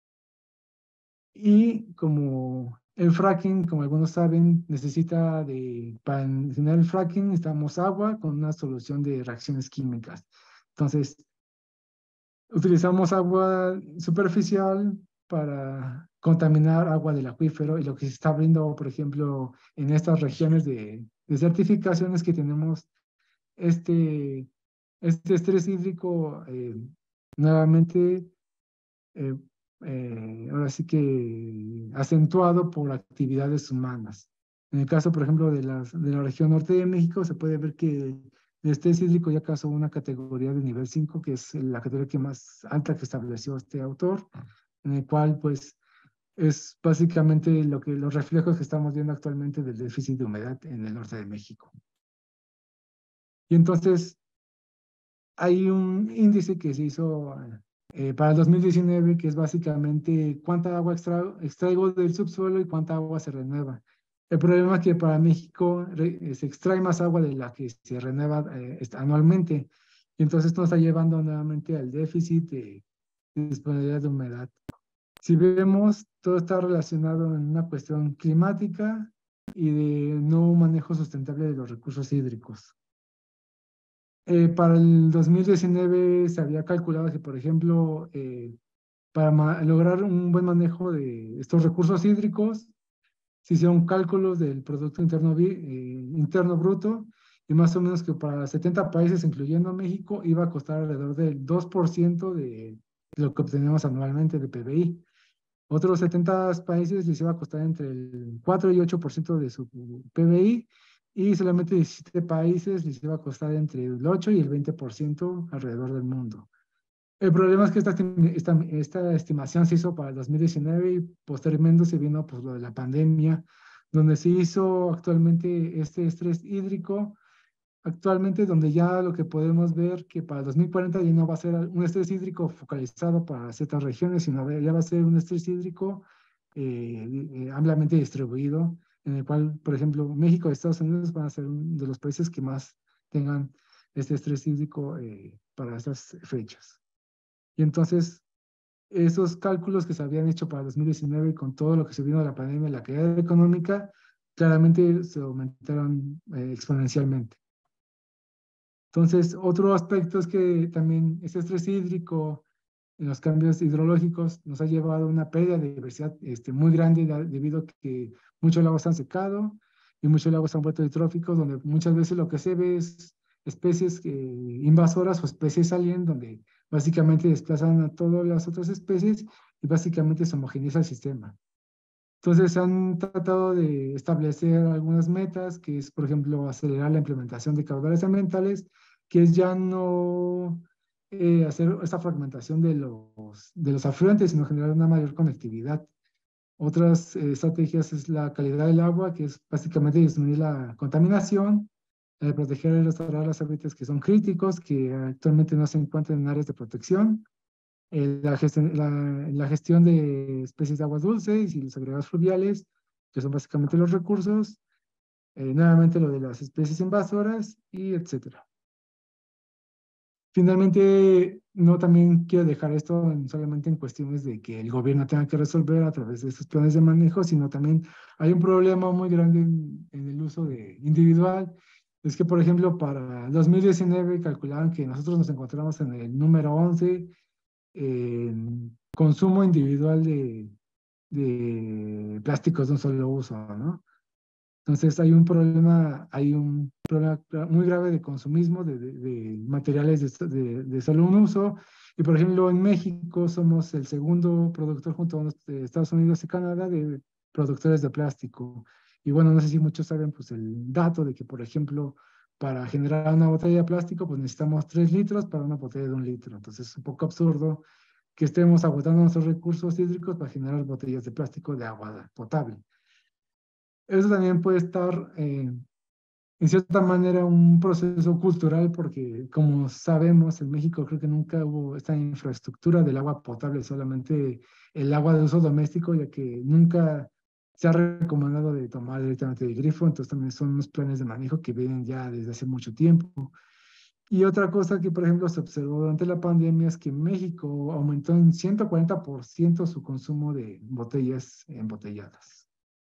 S2: Y como el fracking, como algunos saben, necesita de, para generar el fracking necesitamos agua con una solución de reacciones químicas. Entonces, utilizamos agua superficial para contaminar agua del acuífero y lo que se está viendo, por ejemplo, en estas regiones de, de certificaciones que tenemos este, este estrés hídrico eh, nuevamente eh, eh, ahora sí que acentuado por actividades humanas. En el caso, por ejemplo, de, las, de la región norte de México, se puede ver que el estrés hídrico ya casó una categoría de nivel cinco, que es la categoría que más alta que estableció este autor, en el cual, pues, es básicamente lo que, los reflejos que estamos viendo actualmente del déficit de humedad en el norte de México. Y entonces, hay un índice que se hizo eh, para el dos mil diecinueve, que es básicamente cuánta agua extra, extraigo del subsuelo y cuánta agua se renueva. El problema es que para México re, se extrae más agua de la que se renueva eh, anualmente. Y entonces esto nos está llevando nuevamente al déficit de, de disponibilidad de humedad. Si vemos, todo está relacionado en una cuestión climática y de no manejo sustentable de los recursos hídricos. Eh, para el dos mil diecinueve se había calculado que, por ejemplo, eh, para lograr un buen manejo de estos recursos hídricos, se hicieron cálculos del Producto Interno, eh, interno Bruto y más o menos que para setenta países, incluyendo México, iba a costar alrededor del dos por ciento de lo que obtenemos anualmente de P B I. Otros setenta países les iba a costar entre el cuatro y ocho por ciento de su P B I, y solamente diecisiete países les iba a costar entre el ocho y el veinte por ciento alrededor del mundo. El problema es que esta, esta, esta estimación se hizo para el dos mil diecinueve y posteriormente se vino pues, lo de la pandemia, donde se hizo actualmente este estrés hídrico, actualmente donde ya lo que podemos ver que para dos mil cuarenta ya no va a ser un estrés hídrico focalizado para ciertas regiones, sino ya va a ser un estrés hídrico eh, eh, ampliamente distribuido, en el cual, por ejemplo, México y Estados Unidos van a ser uno de los países que más tengan este estrés hídrico eh, para estas fechas. Y entonces, esos cálculos que se habían hecho para dos mil diecinueve con todo lo que se vino de la pandemia y la caída económica, claramente se aumentaron eh, exponencialmente. Entonces, otro aspecto es que también ese estrés hídrico en los cambios hidrológicos nos ha llevado a una pérdida de diversidad este, muy grande debido a que muchos lagos se han secado y muchos lagos se han vuelto ditróficos, donde muchas veces lo que se ve es especies eh, invasoras o especies alien, donde básicamente desplazan a todas las otras especies y básicamente se homogeneiza el sistema. Entonces han tratado de establecer algunas metas, que es, por ejemplo, acelerar la implementación de caudales ambientales, que es ya no eh, hacer esta fragmentación de los, de los afluentes, sino generar una mayor conectividad. Otras eh, estrategias es la calidad del agua, que es básicamente disminuir la contaminación, eh, proteger y restaurar los hábitats que son críticos, que actualmente no se encuentran en áreas de protección. Eh, la, gestión, la, la gestión de especies de aguas dulces y los agregados fluviales, que son básicamente los recursos, eh, nuevamente lo de las especies invasoras, y etcétera. Finalmente, no también quiero dejar esto en, solamente en cuestiones de que el gobierno tenga que resolver a través de estos planes de manejo, sino también hay un problema muy grande en, en el uso de individual. Es que, por ejemplo, para dos mil diecinueve calculaban que nosotros nos encontramos en el número once en consumo individual de, de plásticos de un solo uso, ¿no? Entonces hay un problema, hay un problema muy grave de consumismo de, de, de materiales de, de, de solo un uso. Y por ejemplo, en México somos el segundo productor junto a Estados Unidos y Canadá de productores de plástico. Y bueno, no sé si muchos saben pues el dato de que, por ejemplo, para generar una botella de plástico, pues necesitamos tres litros para una botella de un litro. Entonces es un poco absurdo que estemos agotando nuestros recursos hídricos para generar botellas de plástico de agua potable. Eso también puede estar, eh, en cierta manera, un proceso cultural, porque como sabemos, en México creo que nunca hubo esta infraestructura del agua potable, solamente el agua de uso doméstico, ya que nunca se ha recomendado de tomar directamente del grifo, entonces también son unos planes de manejo que vienen ya desde hace mucho tiempo. Y otra cosa que, por ejemplo, se observó durante la pandemia es que México aumentó en ciento cuarenta por ciento su consumo de botellas embotelladas.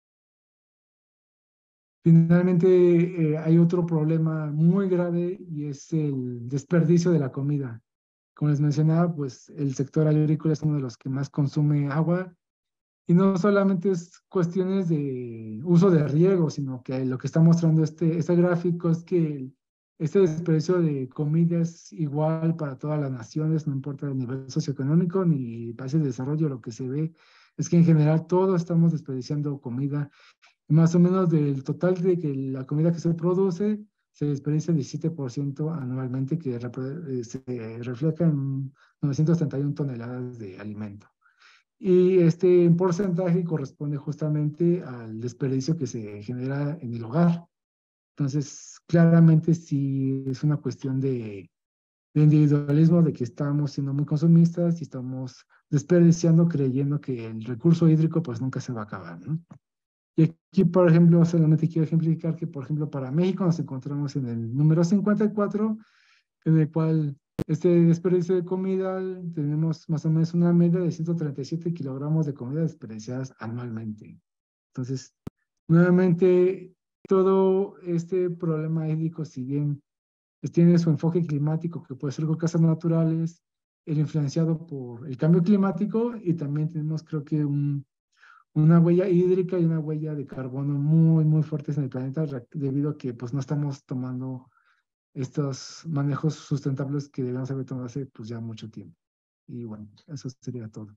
S2: Finalmente, eh, hay otro problema muy grave y es el desperdicio de la comida. Como les mencionaba, pues el sector agrícola es uno de los que más consume agua y no solamente es cuestiones de uso de riego, sino que lo que está mostrando este, este gráfico es que este desperdicio de comida es igual para todas las naciones, no importa el nivel socioeconómico ni países de desarrollo, lo que se ve es que en general todos estamos desperdiciando comida. Más o menos del total de que la comida que se produce, se desperdicia el diecisiete por ciento anualmente, que se refleja en novecientas treinta y una toneladas de alimento. Y este porcentaje corresponde justamente al desperdicio que se genera en el hogar. Entonces, claramente sí es una cuestión de, de individualismo, de que estamos siendo muy consumistas y estamos desperdiciando creyendo que el recurso hídrico pues nunca se va a acabar, ¿no? Y aquí, por ejemplo, solamente quiero ejemplificar que, por ejemplo, para México nos encontramos en el número cincuenta y cuatro, en el cual este desperdicio de comida tenemos más o menos una media de ciento treinta y siete kilogramos de comida desperdiciadas anualmente. Entonces, nuevamente, todo este problema hídrico, si bien tiene su enfoque climático, que puede ser con causas naturales, el influenciado por el cambio climático, y también tenemos, creo que, un una huella hídrica y una huella de carbono muy, muy fuertes en el planeta debido a que pues no estamos tomando estos manejos sustentables que debemos haber tomado hace pues ya mucho tiempo. Y bueno, eso sería todo.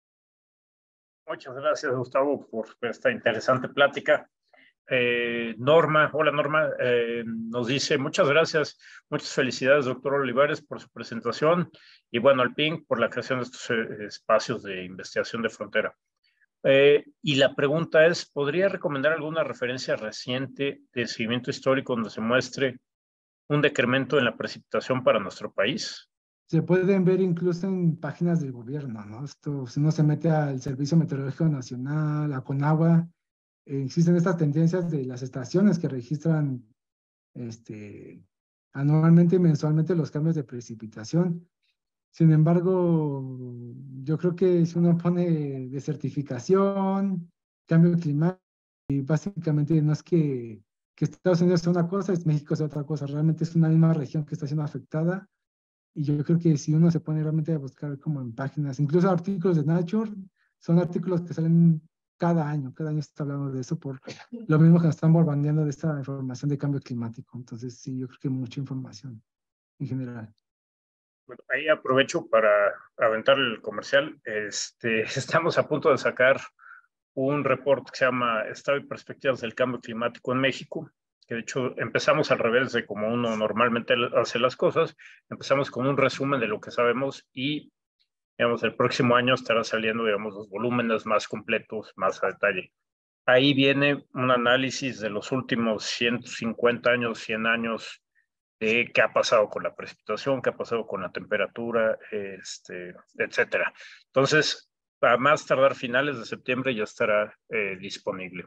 S1: Muchas gracias, Gustavo, por esta interesante plática. Eh, Norma, hola Norma, eh, nos dice muchas gracias, muchas felicidades, doctor Olivares, por su presentación y bueno, al P I N C por la creación de estos eh, espacios de investigación de frontera. Eh, y la pregunta es, ¿podría recomendar alguna referencia reciente de seguimiento histórico donde se muestre un decremento en la precipitación para nuestro país?
S2: Se pueden ver incluso en páginas del gobierno, ¿no? Esto, si uno se mete al Servicio Meteorológico Nacional, a Conagua, eh, existen estas tendencias de las estaciones que registran este, anualmente y mensualmente los cambios de precipitación. Sin embargo, yo creo que si uno pone desertificación, cambio climático, y básicamente no es que, que Estados Unidos sea una cosa, es México sea otra cosa, realmente es una misma región que está siendo afectada. Y yo creo que si uno se pone realmente a buscar como en páginas, incluso artículos de Nature, son artículos que salen cada año, cada año se está hablando de eso por lo mismo que nos están bombardeando de esta información de cambio climático. Entonces, sí, yo creo que mucha información en general.
S1: Bueno, ahí aprovecho para aventar el comercial. Este, estamos a punto de sacar un reporte que se llama Estado y Perspectivas del Cambio Climático en México, que de hecho empezamos al revés de como uno normalmente hace las cosas. Empezamos con un resumen de lo que sabemos y, digamos, el próximo año estará saliendo, digamos, los volúmenes más completos, más a detalle. Ahí viene un análisis de los últimos ciento cincuenta años, cien años, de qué ha pasado con la precipitación, qué ha pasado con la temperatura, este, etcétera. Entonces, a más tardar finales de septiembre ya estará eh, disponible.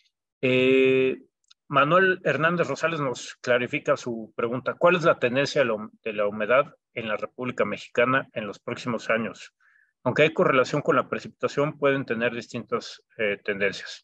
S1: Eh, Manuel Hernández Rosales nos clarifica su pregunta. ¿Cuál es la tendencia de la humedad en la República Mexicana en los próximos años? Aunque hay correlación con la precipitación, pueden tener distintas eh, tendencias.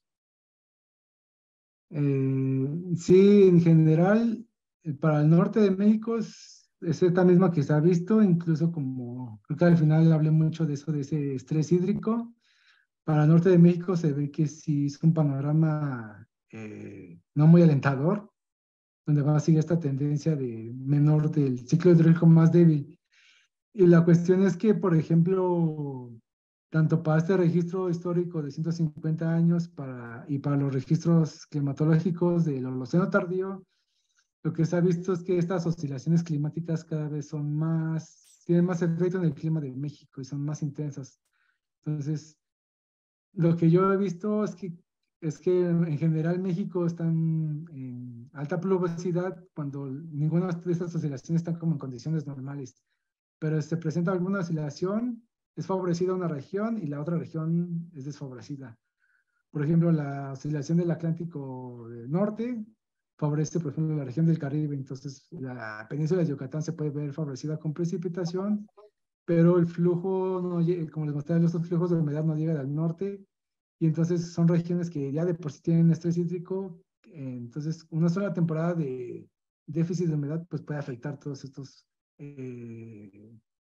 S2: Eh, sí, en general, eh, para el norte de México es, es esta misma que se ha visto, incluso como, creo que al final hablé mucho de eso, de ese estrés hídrico. Para el norte de México se ve que sí es un panorama eh, no muy alentador, donde va a seguir esta tendencia de menor del ciclo hidrológico más débil. Y la cuestión es que, por ejemplo, tanto para este registro histórico de ciento cincuenta años para, y para los registros climatológicos del Holoceno tardío, lo que se ha visto es que estas oscilaciones climáticas cada vez son más, tienen más efecto en el clima de México y son más intensas. Entonces, lo que yo he visto es que, es que en general México está en, en alta pluviosidad cuando ninguna de estas oscilaciones están como en condiciones normales. Pero se presenta alguna oscilación, es favorecida una región y la otra región es desfavorecida. Por ejemplo, la oscilación del Atlántico del Norte favorece, por ejemplo, la región del Caribe. Entonces, la península de Yucatán se puede ver favorecida con precipitación, pero el flujo, no llega, como les mostré, los flujos de humedad no llegan al norte. Y entonces son regiones que ya de por sí tienen estrés hídrico. Entonces, una sola temporada de déficit de humedad pues puede afectar todos estos eh,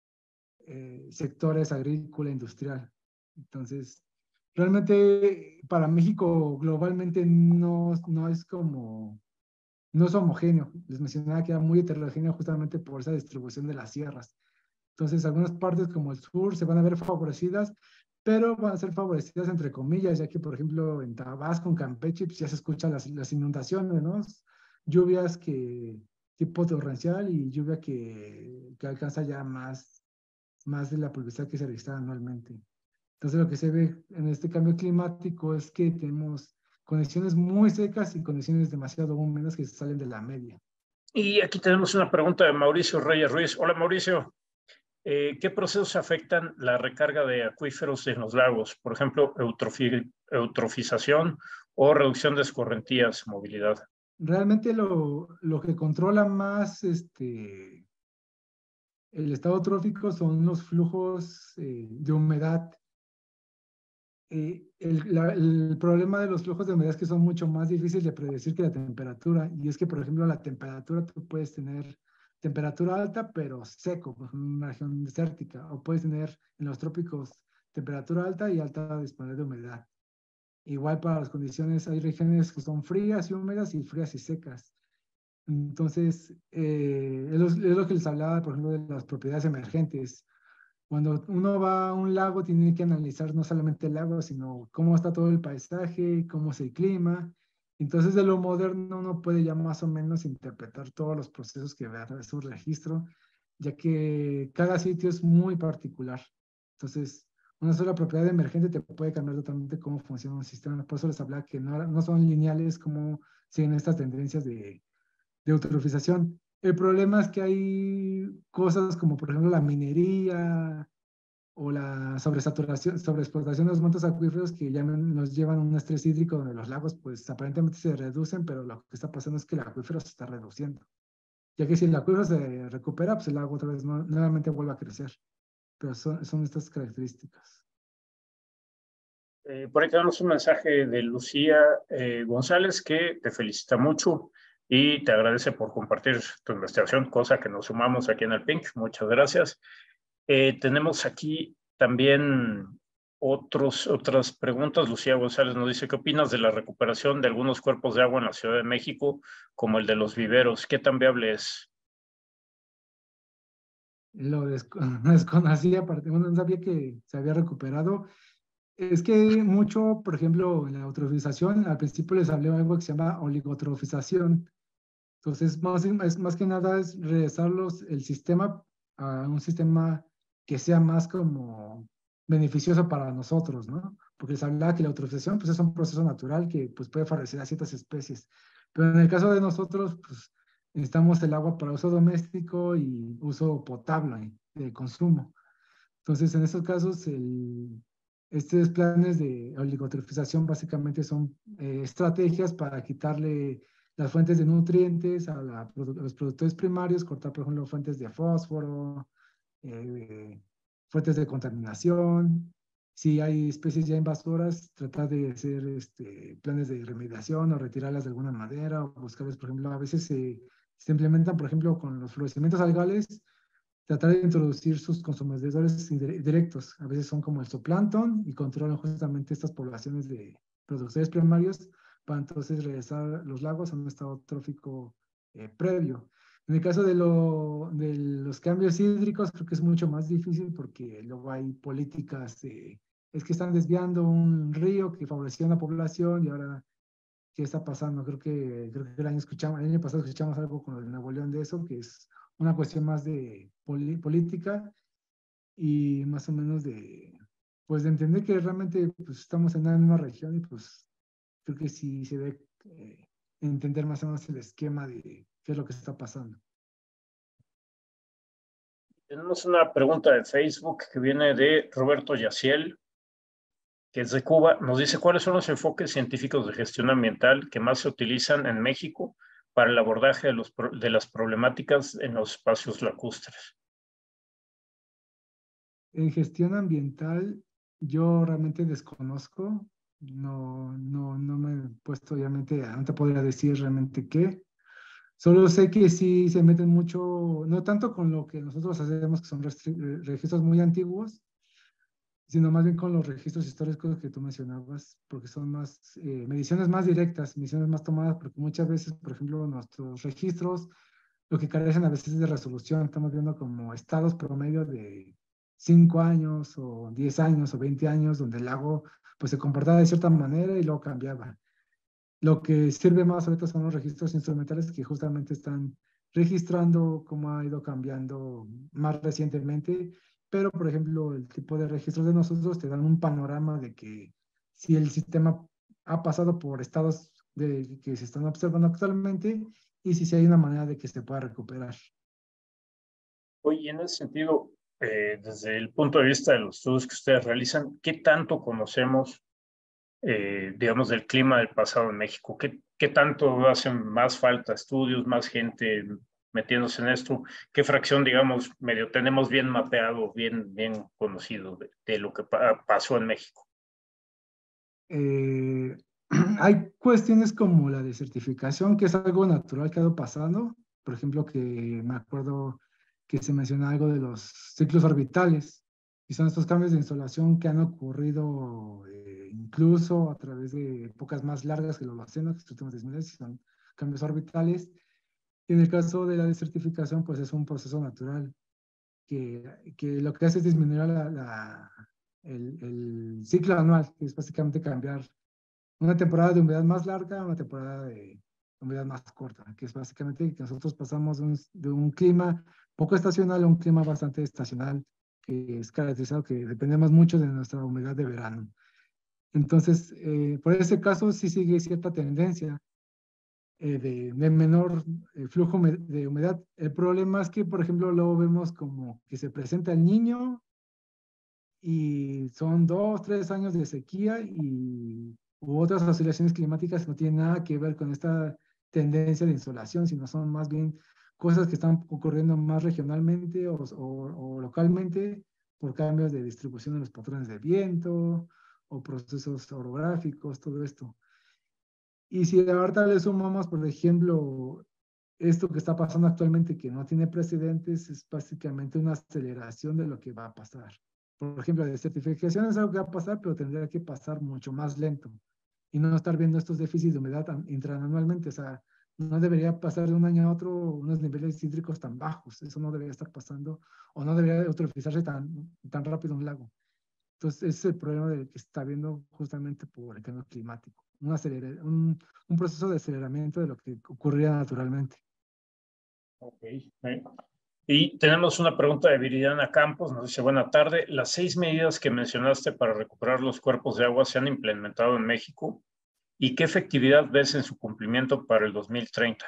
S2: eh, sectores agrícola, industrial. Entonces, realmente para México globalmente no, no es como, no es homogéneo. Les mencionaba que era muy heterogéneo justamente por esa distribución de las sierras. Entonces, algunas partes como el sur se van a ver favorecidas, pero van a ser favorecidas entre comillas, ya que, por ejemplo, en Tabasco, en Campeche, pues ya se escuchan las, las inundaciones, ¿no? Lluvias que tipo torrencial y lluvia que, que alcanza ya más, más de la pluviosidad que se registra anualmente. Entonces, lo que se ve en este cambio climático es que tenemos condiciones muy secas y condiciones demasiado húmedas que se salen de la media.
S1: Y aquí tenemos una pregunta de Mauricio Reyes Ruiz. Hola, Mauricio. Eh, ¿Qué procesos afectan la recarga de acuíferos en los lagos? Por ejemplo, eutrofi eutrofización o reducción de escorrentías, movilidad.
S2: Realmente lo, lo que controla más este, el estado trófico son los flujos eh, de humedad. Eh, el, la, el problema de los flujos de humedad es que son mucho más difíciles de predecir que la temperatura. Y es que, por ejemplo, la temperatura, tú puedes tener temperatura alta, pero seco, por ejemplo, en una región desértica. O puedes tener en los trópicos temperatura alta y alta disponibilidad de humedad. Igual para las condiciones, hay regiones que son frías y húmedas y frías y secas. Entonces, eh, es, lo, es lo que les hablaba, por ejemplo, de las propiedades emergentes. Cuando uno va a un lago, tiene que analizar no solamente el lago, sino cómo está todo el paisaje, cómo es el clima. Entonces, de lo moderno, uno puede ya más o menos interpretar todos los procesos que vea de su registro, ya que cada sitio es muy particular. Entonces, una sola propiedad emergente te puede cambiar totalmente cómo funciona un sistema. Por eso les hablaba que no, no son lineales como siguen estas tendencias de, de eutrofización. El problema es que hay cosas como, por ejemplo, la minería o la sobresaturación, sobreexplotación de los montes acuíferos que ya nos llevan a un estrés hídrico donde los lagos, pues aparentemente se reducen, pero lo que está pasando es que el acuífero se está reduciendo. Ya que si el acuífero se recupera, pues el lago otra vez no, nuevamente vuelve a crecer. Pero son, son estas características.
S1: Eh, por ahí tenemos un mensaje de Lucía eh, González que te felicita mucho y te agradece por compartir tu investigación, cosa que nos sumamos aquí en el Pink. Muchas gracias. Eh, tenemos aquí también otros, otras preguntas. Lucía González nos dice, ¿qué opinas de la recuperación de algunos cuerpos de agua en la Ciudad de México, como el de los viveros? ¿Qué tan viable es?
S2: Lo desco desconocía, aparte, bueno, no sabía que se había recuperado. Es que mucho, por ejemplo, en la eutrofización, al principio les hablé de algo que se llama oligotrofización. Entonces, más, es, más que nada es regresar los, el sistema a un sistema que sea más como beneficioso para nosotros, ¿no? Porque les hablaba que la eutrofización pues, es un proceso natural que pues, puede favorecer a ciertas especies. Pero en el caso de nosotros, pues necesitamos el agua para uso doméstico y uso potable de consumo. Entonces, en estos casos, el, estos planes de oligotrofización básicamente son eh, estrategias para quitarle las fuentes de nutrientes a, la, a, los productores primarios, cortar, por ejemplo, fuentes de fósforo, eh, fuentes de contaminación. Si hay especies ya invasoras, tratar de hacer este, planes de remediación o retirarlas de alguna manera, o buscarles, por ejemplo, a veces se, se implementan, por ejemplo, con los florecimientos algales, tratar de introducir sus consumidores directos. A veces son como el zooplancton y controlan justamente estas poblaciones de productores primarios para entonces regresar los lagos a un estado trófico eh, previo. En el caso de, lo, de los cambios hídricos, creo que es mucho más difícil porque luego hay políticas, eh, es que están desviando un río que favorecía a una población y ahora, ¿qué está pasando? Creo que, creo que el año, escuchamos, el año pasado escuchamos algo con el Nuevo León de eso, que es una cuestión más de política y más o menos de, pues de entender que realmente pues, estamos en la misma región y pues creo que sí se debe eh, entender más o menos el esquema de qué es lo que está pasando.
S1: Tenemos una pregunta de Facebook que viene de Roberto Yaciel, que es de Cuba. Nos dice, ¿cuáles son los enfoques científicos de gestión ambiental que más se utilizan en México para el abordaje de, los, de las problemáticas en los espacios lacustres?
S2: En gestión ambiental, yo realmente desconozco, no, no, no me he puesto, obviamente, no te podría decir realmente qué. Solo sé que sí se meten mucho, no tanto con lo que nosotros hacemos, que son registros muy antiguos, sino más bien con los registros históricos que tú mencionabas, porque son más, eh, mediciones más directas, mediciones más tomadas, porque muchas veces, por ejemplo, nuestros registros, lo que carecen a veces es de resolución, estamos viendo como estados promedio de cinco años o diez años o veinte años, donde el lago pues se comportaba de cierta manera y luego cambiaba. Lo que sirve más ahorita son los registros instrumentales que justamente están registrando cómo ha ido cambiando más recientemente, pero por ejemplo el tipo de registros de nosotros te dan un panorama de que si el sistema ha pasado por estados de, que se están observando actualmente y si, si hay una manera de que se pueda recuperar.
S1: Oye, en ese sentido, eh, desde el punto de vista de los estudios que ustedes realizan, ¿qué tanto conocemos Eh, digamos, del clima del pasado en México? ¿Qué, qué tanto hacen más falta estudios, más gente metiéndose en esto? ¿Qué fracción, digamos, medio tenemos bien mapeado, bien, bien conocido de, de lo que pa pasó en México?
S2: Eh, hay cuestiones como la desertificación, que es algo natural que ha ido pasando. Por ejemplo, que me acuerdo que se menciona algo de los ciclos orbitales, y son estos cambios de insolación que han ocurrido eh, incluso a través de épocas más largas que el Holoceno, que los últimos diez mil años, son cambios orbitales. Y en el caso de la desertificación, pues es un proceso natural que, que lo que hace es disminuir la, la, el, el ciclo anual, que es básicamente cambiar una temporada de humedad más larga a una temporada de humedad más corta, que es básicamente que nosotros pasamos de un, de un clima poco estacional a un clima bastante estacional, que es caracterizado que dependemos mucho de nuestra humedad de verano. Entonces, eh, por ese caso sí sigue cierta tendencia eh, de, de, menor eh, flujo de humedad. El problema es que, por ejemplo, luego vemos como que se presenta el niño y son dos, tres años de sequía y u otras oscilaciones climáticas no tienen nada que ver con esta tendencia de insolación, sino son más bien cosas que están ocurriendo más regionalmente o, o, o localmente por cambios de distribución de los patrones de viento o procesos orográficos, todo esto. Y si ahorita le sumamos, por ejemplo, esto que está pasando actualmente, que no tiene precedentes, es básicamente una aceleración de lo que va a pasar. Por ejemplo, la desertificación es algo que va a pasar, pero tendría que pasar mucho más lento y no estar viendo estos déficits de humedad intraanualmente. O sea, no debería pasar de un año a otro unos niveles hídricos tan bajos. Eso no debería estar pasando o no debería eutrofizarse tan, tan rápido un lago. Entonces, ese es el problema del que se está viendo justamente por el cambio climático. Un, acelera, un, un proceso de aceleramiento de lo que ocurría naturalmente.
S1: Ok. Y tenemos una pregunta de Viridiana Campos, nos dice, buena tarde, ¿las seis medidas que mencionaste para recuperar los cuerpos de agua se han implementado en México? ¿Y qué efectividad ves en su cumplimiento para el dos mil treinta?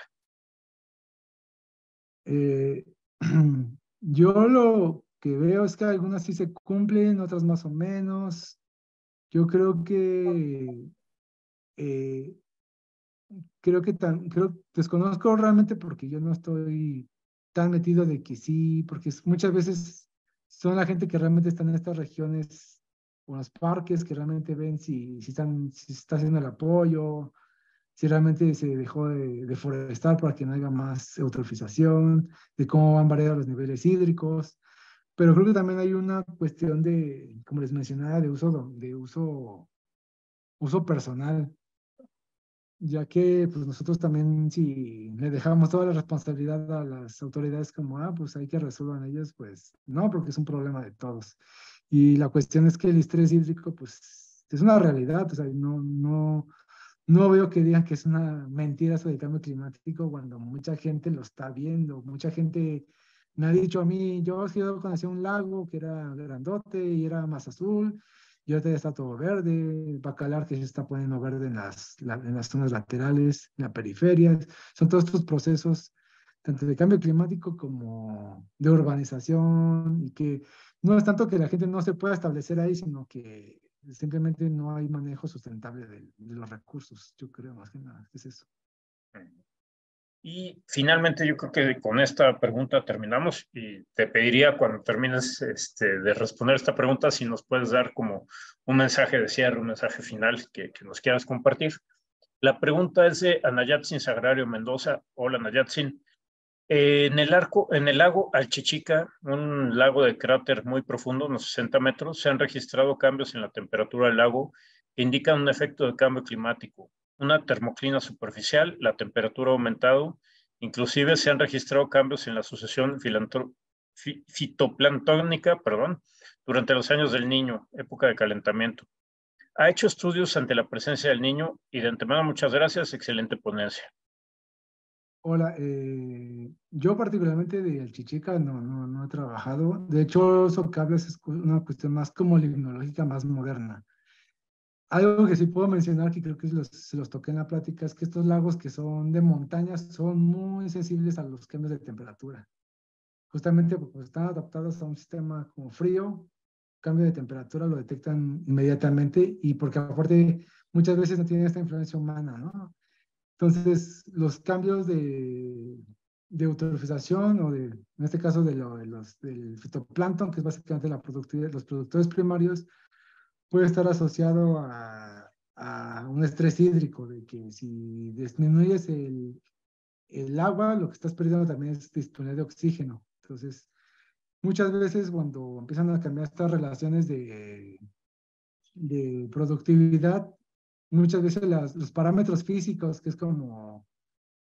S2: Eh, yo lo que veo es que algunas sí se cumplen, otras más o menos. Yo creo que eh, creo que tan, creo, desconozco realmente porque yo no estoy tan metido de que sí, porque es, muchas veces son la gente que realmente están en estas regiones o los parques que realmente ven si, si, están, si se está haciendo el apoyo, si realmente se dejó de deforestar para que no haya más eutrofización, de cómo van variando los niveles hídricos. Pero creo que también hay una cuestión de, como les mencionaba, de uso, de uso, uso personal, ya que pues nosotros también si le dejamos toda la responsabilidad a las autoridades como, ah, pues hay que resuelvan ellos, pues no, porque es un problema de todos. Y la cuestión es que el estrés hídrico, pues es una realidad, o sea, no, no, no veo que digan que es una mentira sobre el cambio climático cuando mucha gente lo está viendo, mucha gente me ha dicho a mí, yo conocí un lago que era grandote y era más azul, y ahorita ya está todo verde, el bacalar que se está poniendo verde en las, la, en las zonas laterales, en la periferia. Son todos estos procesos, tanto de cambio climático como de urbanización, y que no es tanto que la gente no se pueda establecer ahí, sino que simplemente no hay manejo sustentable de, de los recursos. Yo creo más que nada, es eso.
S1: Y finalmente yo creo que con esta pregunta terminamos y te pediría cuando termines este, de responder esta pregunta si nos puedes dar como un mensaje de cierre, un mensaje final que, que nos quieras compartir. La pregunta es de Anayatsin Sagrario Mendoza. Hola Anayatsin. Eh, en, el arco, en el lago Alchichica, un lago de cráter muy profundo, unos sesenta metros, se han registrado cambios en la temperatura del lago que indican un efecto de cambio climático. Una termoclina superficial, la temperatura ha aumentado, inclusive se han registrado cambios en la sucesión fitoplanctónica, perdón, durante los años del Niño, época de calentamiento. Ha hecho estudios ante la presencia del Niño y de antemano muchas gracias, excelente ponencia.
S2: Hola, eh, yo particularmente de Alchichica no, no, no he trabajado. De hecho, Socables es una cuestión más como limnológica, más moderna. Algo que sí puedo mencionar, que creo que los, se los toqué en la plática, es que estos lagos que son de montañas son muy sensibles a los cambios de temperatura. Justamente porque están adaptados a un sistema como frío, cambio de temperatura lo detectan inmediatamente y porque aparte muchas veces no tienen esta influencia humana, ¿no? Entonces, los cambios de, de eutrofización o de, en este caso de, lo, de los, del fitoplancton, que es básicamente la productividad, los productores primarios, puede estar asociado a, a un estrés hídrico, de que si disminuyes el, el agua, lo que estás perdiendo también es disponibilidad de oxígeno. Entonces, muchas veces cuando empiezan a cambiar estas relaciones de, de productividad, muchas veces las, los parámetros físicos, que es como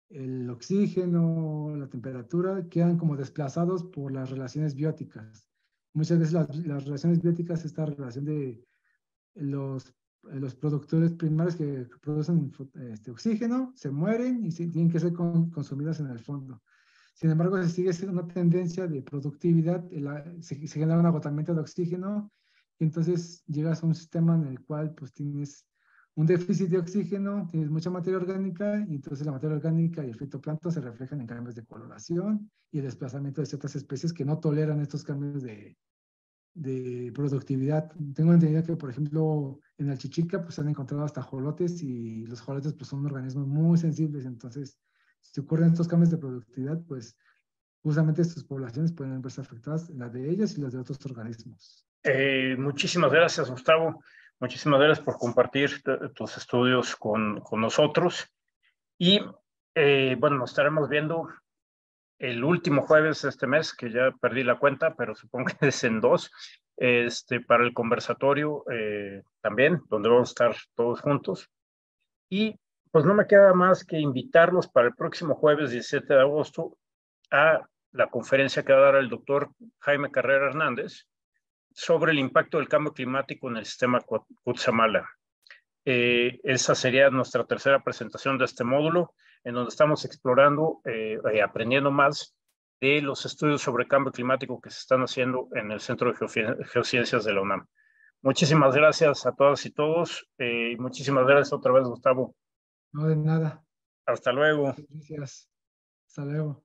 S2: el oxígeno, la temperatura, quedan como desplazados por las relaciones bióticas. Muchas veces las, las relaciones bióticas, esta relación de los, los productores primarios que producen este, oxígeno, se mueren y se, tienen que ser con, consumidas en el fondo. Sin embargo, se sigue siendo una tendencia de productividad, la, se, se genera un agotamiento de oxígeno y entonces llegas a un sistema en el cual pues tienes un déficit de oxígeno, tienes mucha materia orgánica y entonces la materia orgánica y el fitoplancton se reflejan en cambios de coloración y el desplazamiento de ciertas especies que no toleran estos cambios de, de productividad. Tengo entendido que, por ejemplo, en el Chichica pues han encontrado hasta ajolotes y los ajolotes pues son organismos muy sensibles, entonces si ocurren estos cambios de productividad, pues justamente sus poblaciones pueden verse afectadas, las de ellas y las de otros organismos.
S1: Eh, muchísimas gracias, Gustavo. Muchísimas gracias por compartir tus estudios con, con nosotros. Y eh, bueno, nos estaremos viendo el último jueves de este mes, que ya perdí la cuenta, pero supongo que es en dos, este, para el conversatorio eh, también, donde vamos a estar todos juntos. Y pues no me queda más que invitarlos para el próximo jueves diecisiete de agosto a la conferencia que va a dar el doctor Jaime Carrera Hernández sobre el impacto del cambio climático en el sistema Cutzamala. Eh, esa sería nuestra tercera presentación de este módulo, en donde estamos explorando y eh, aprendiendo más de los estudios sobre cambio climático que se están haciendo en el Centro de Geociencias de la UNAM. Muchísimas gracias a todas y todos, eh, y muchísimas gracias otra vez, Gustavo.
S2: No de nada.
S1: Hasta luego.
S2: Gracias. Hasta luego.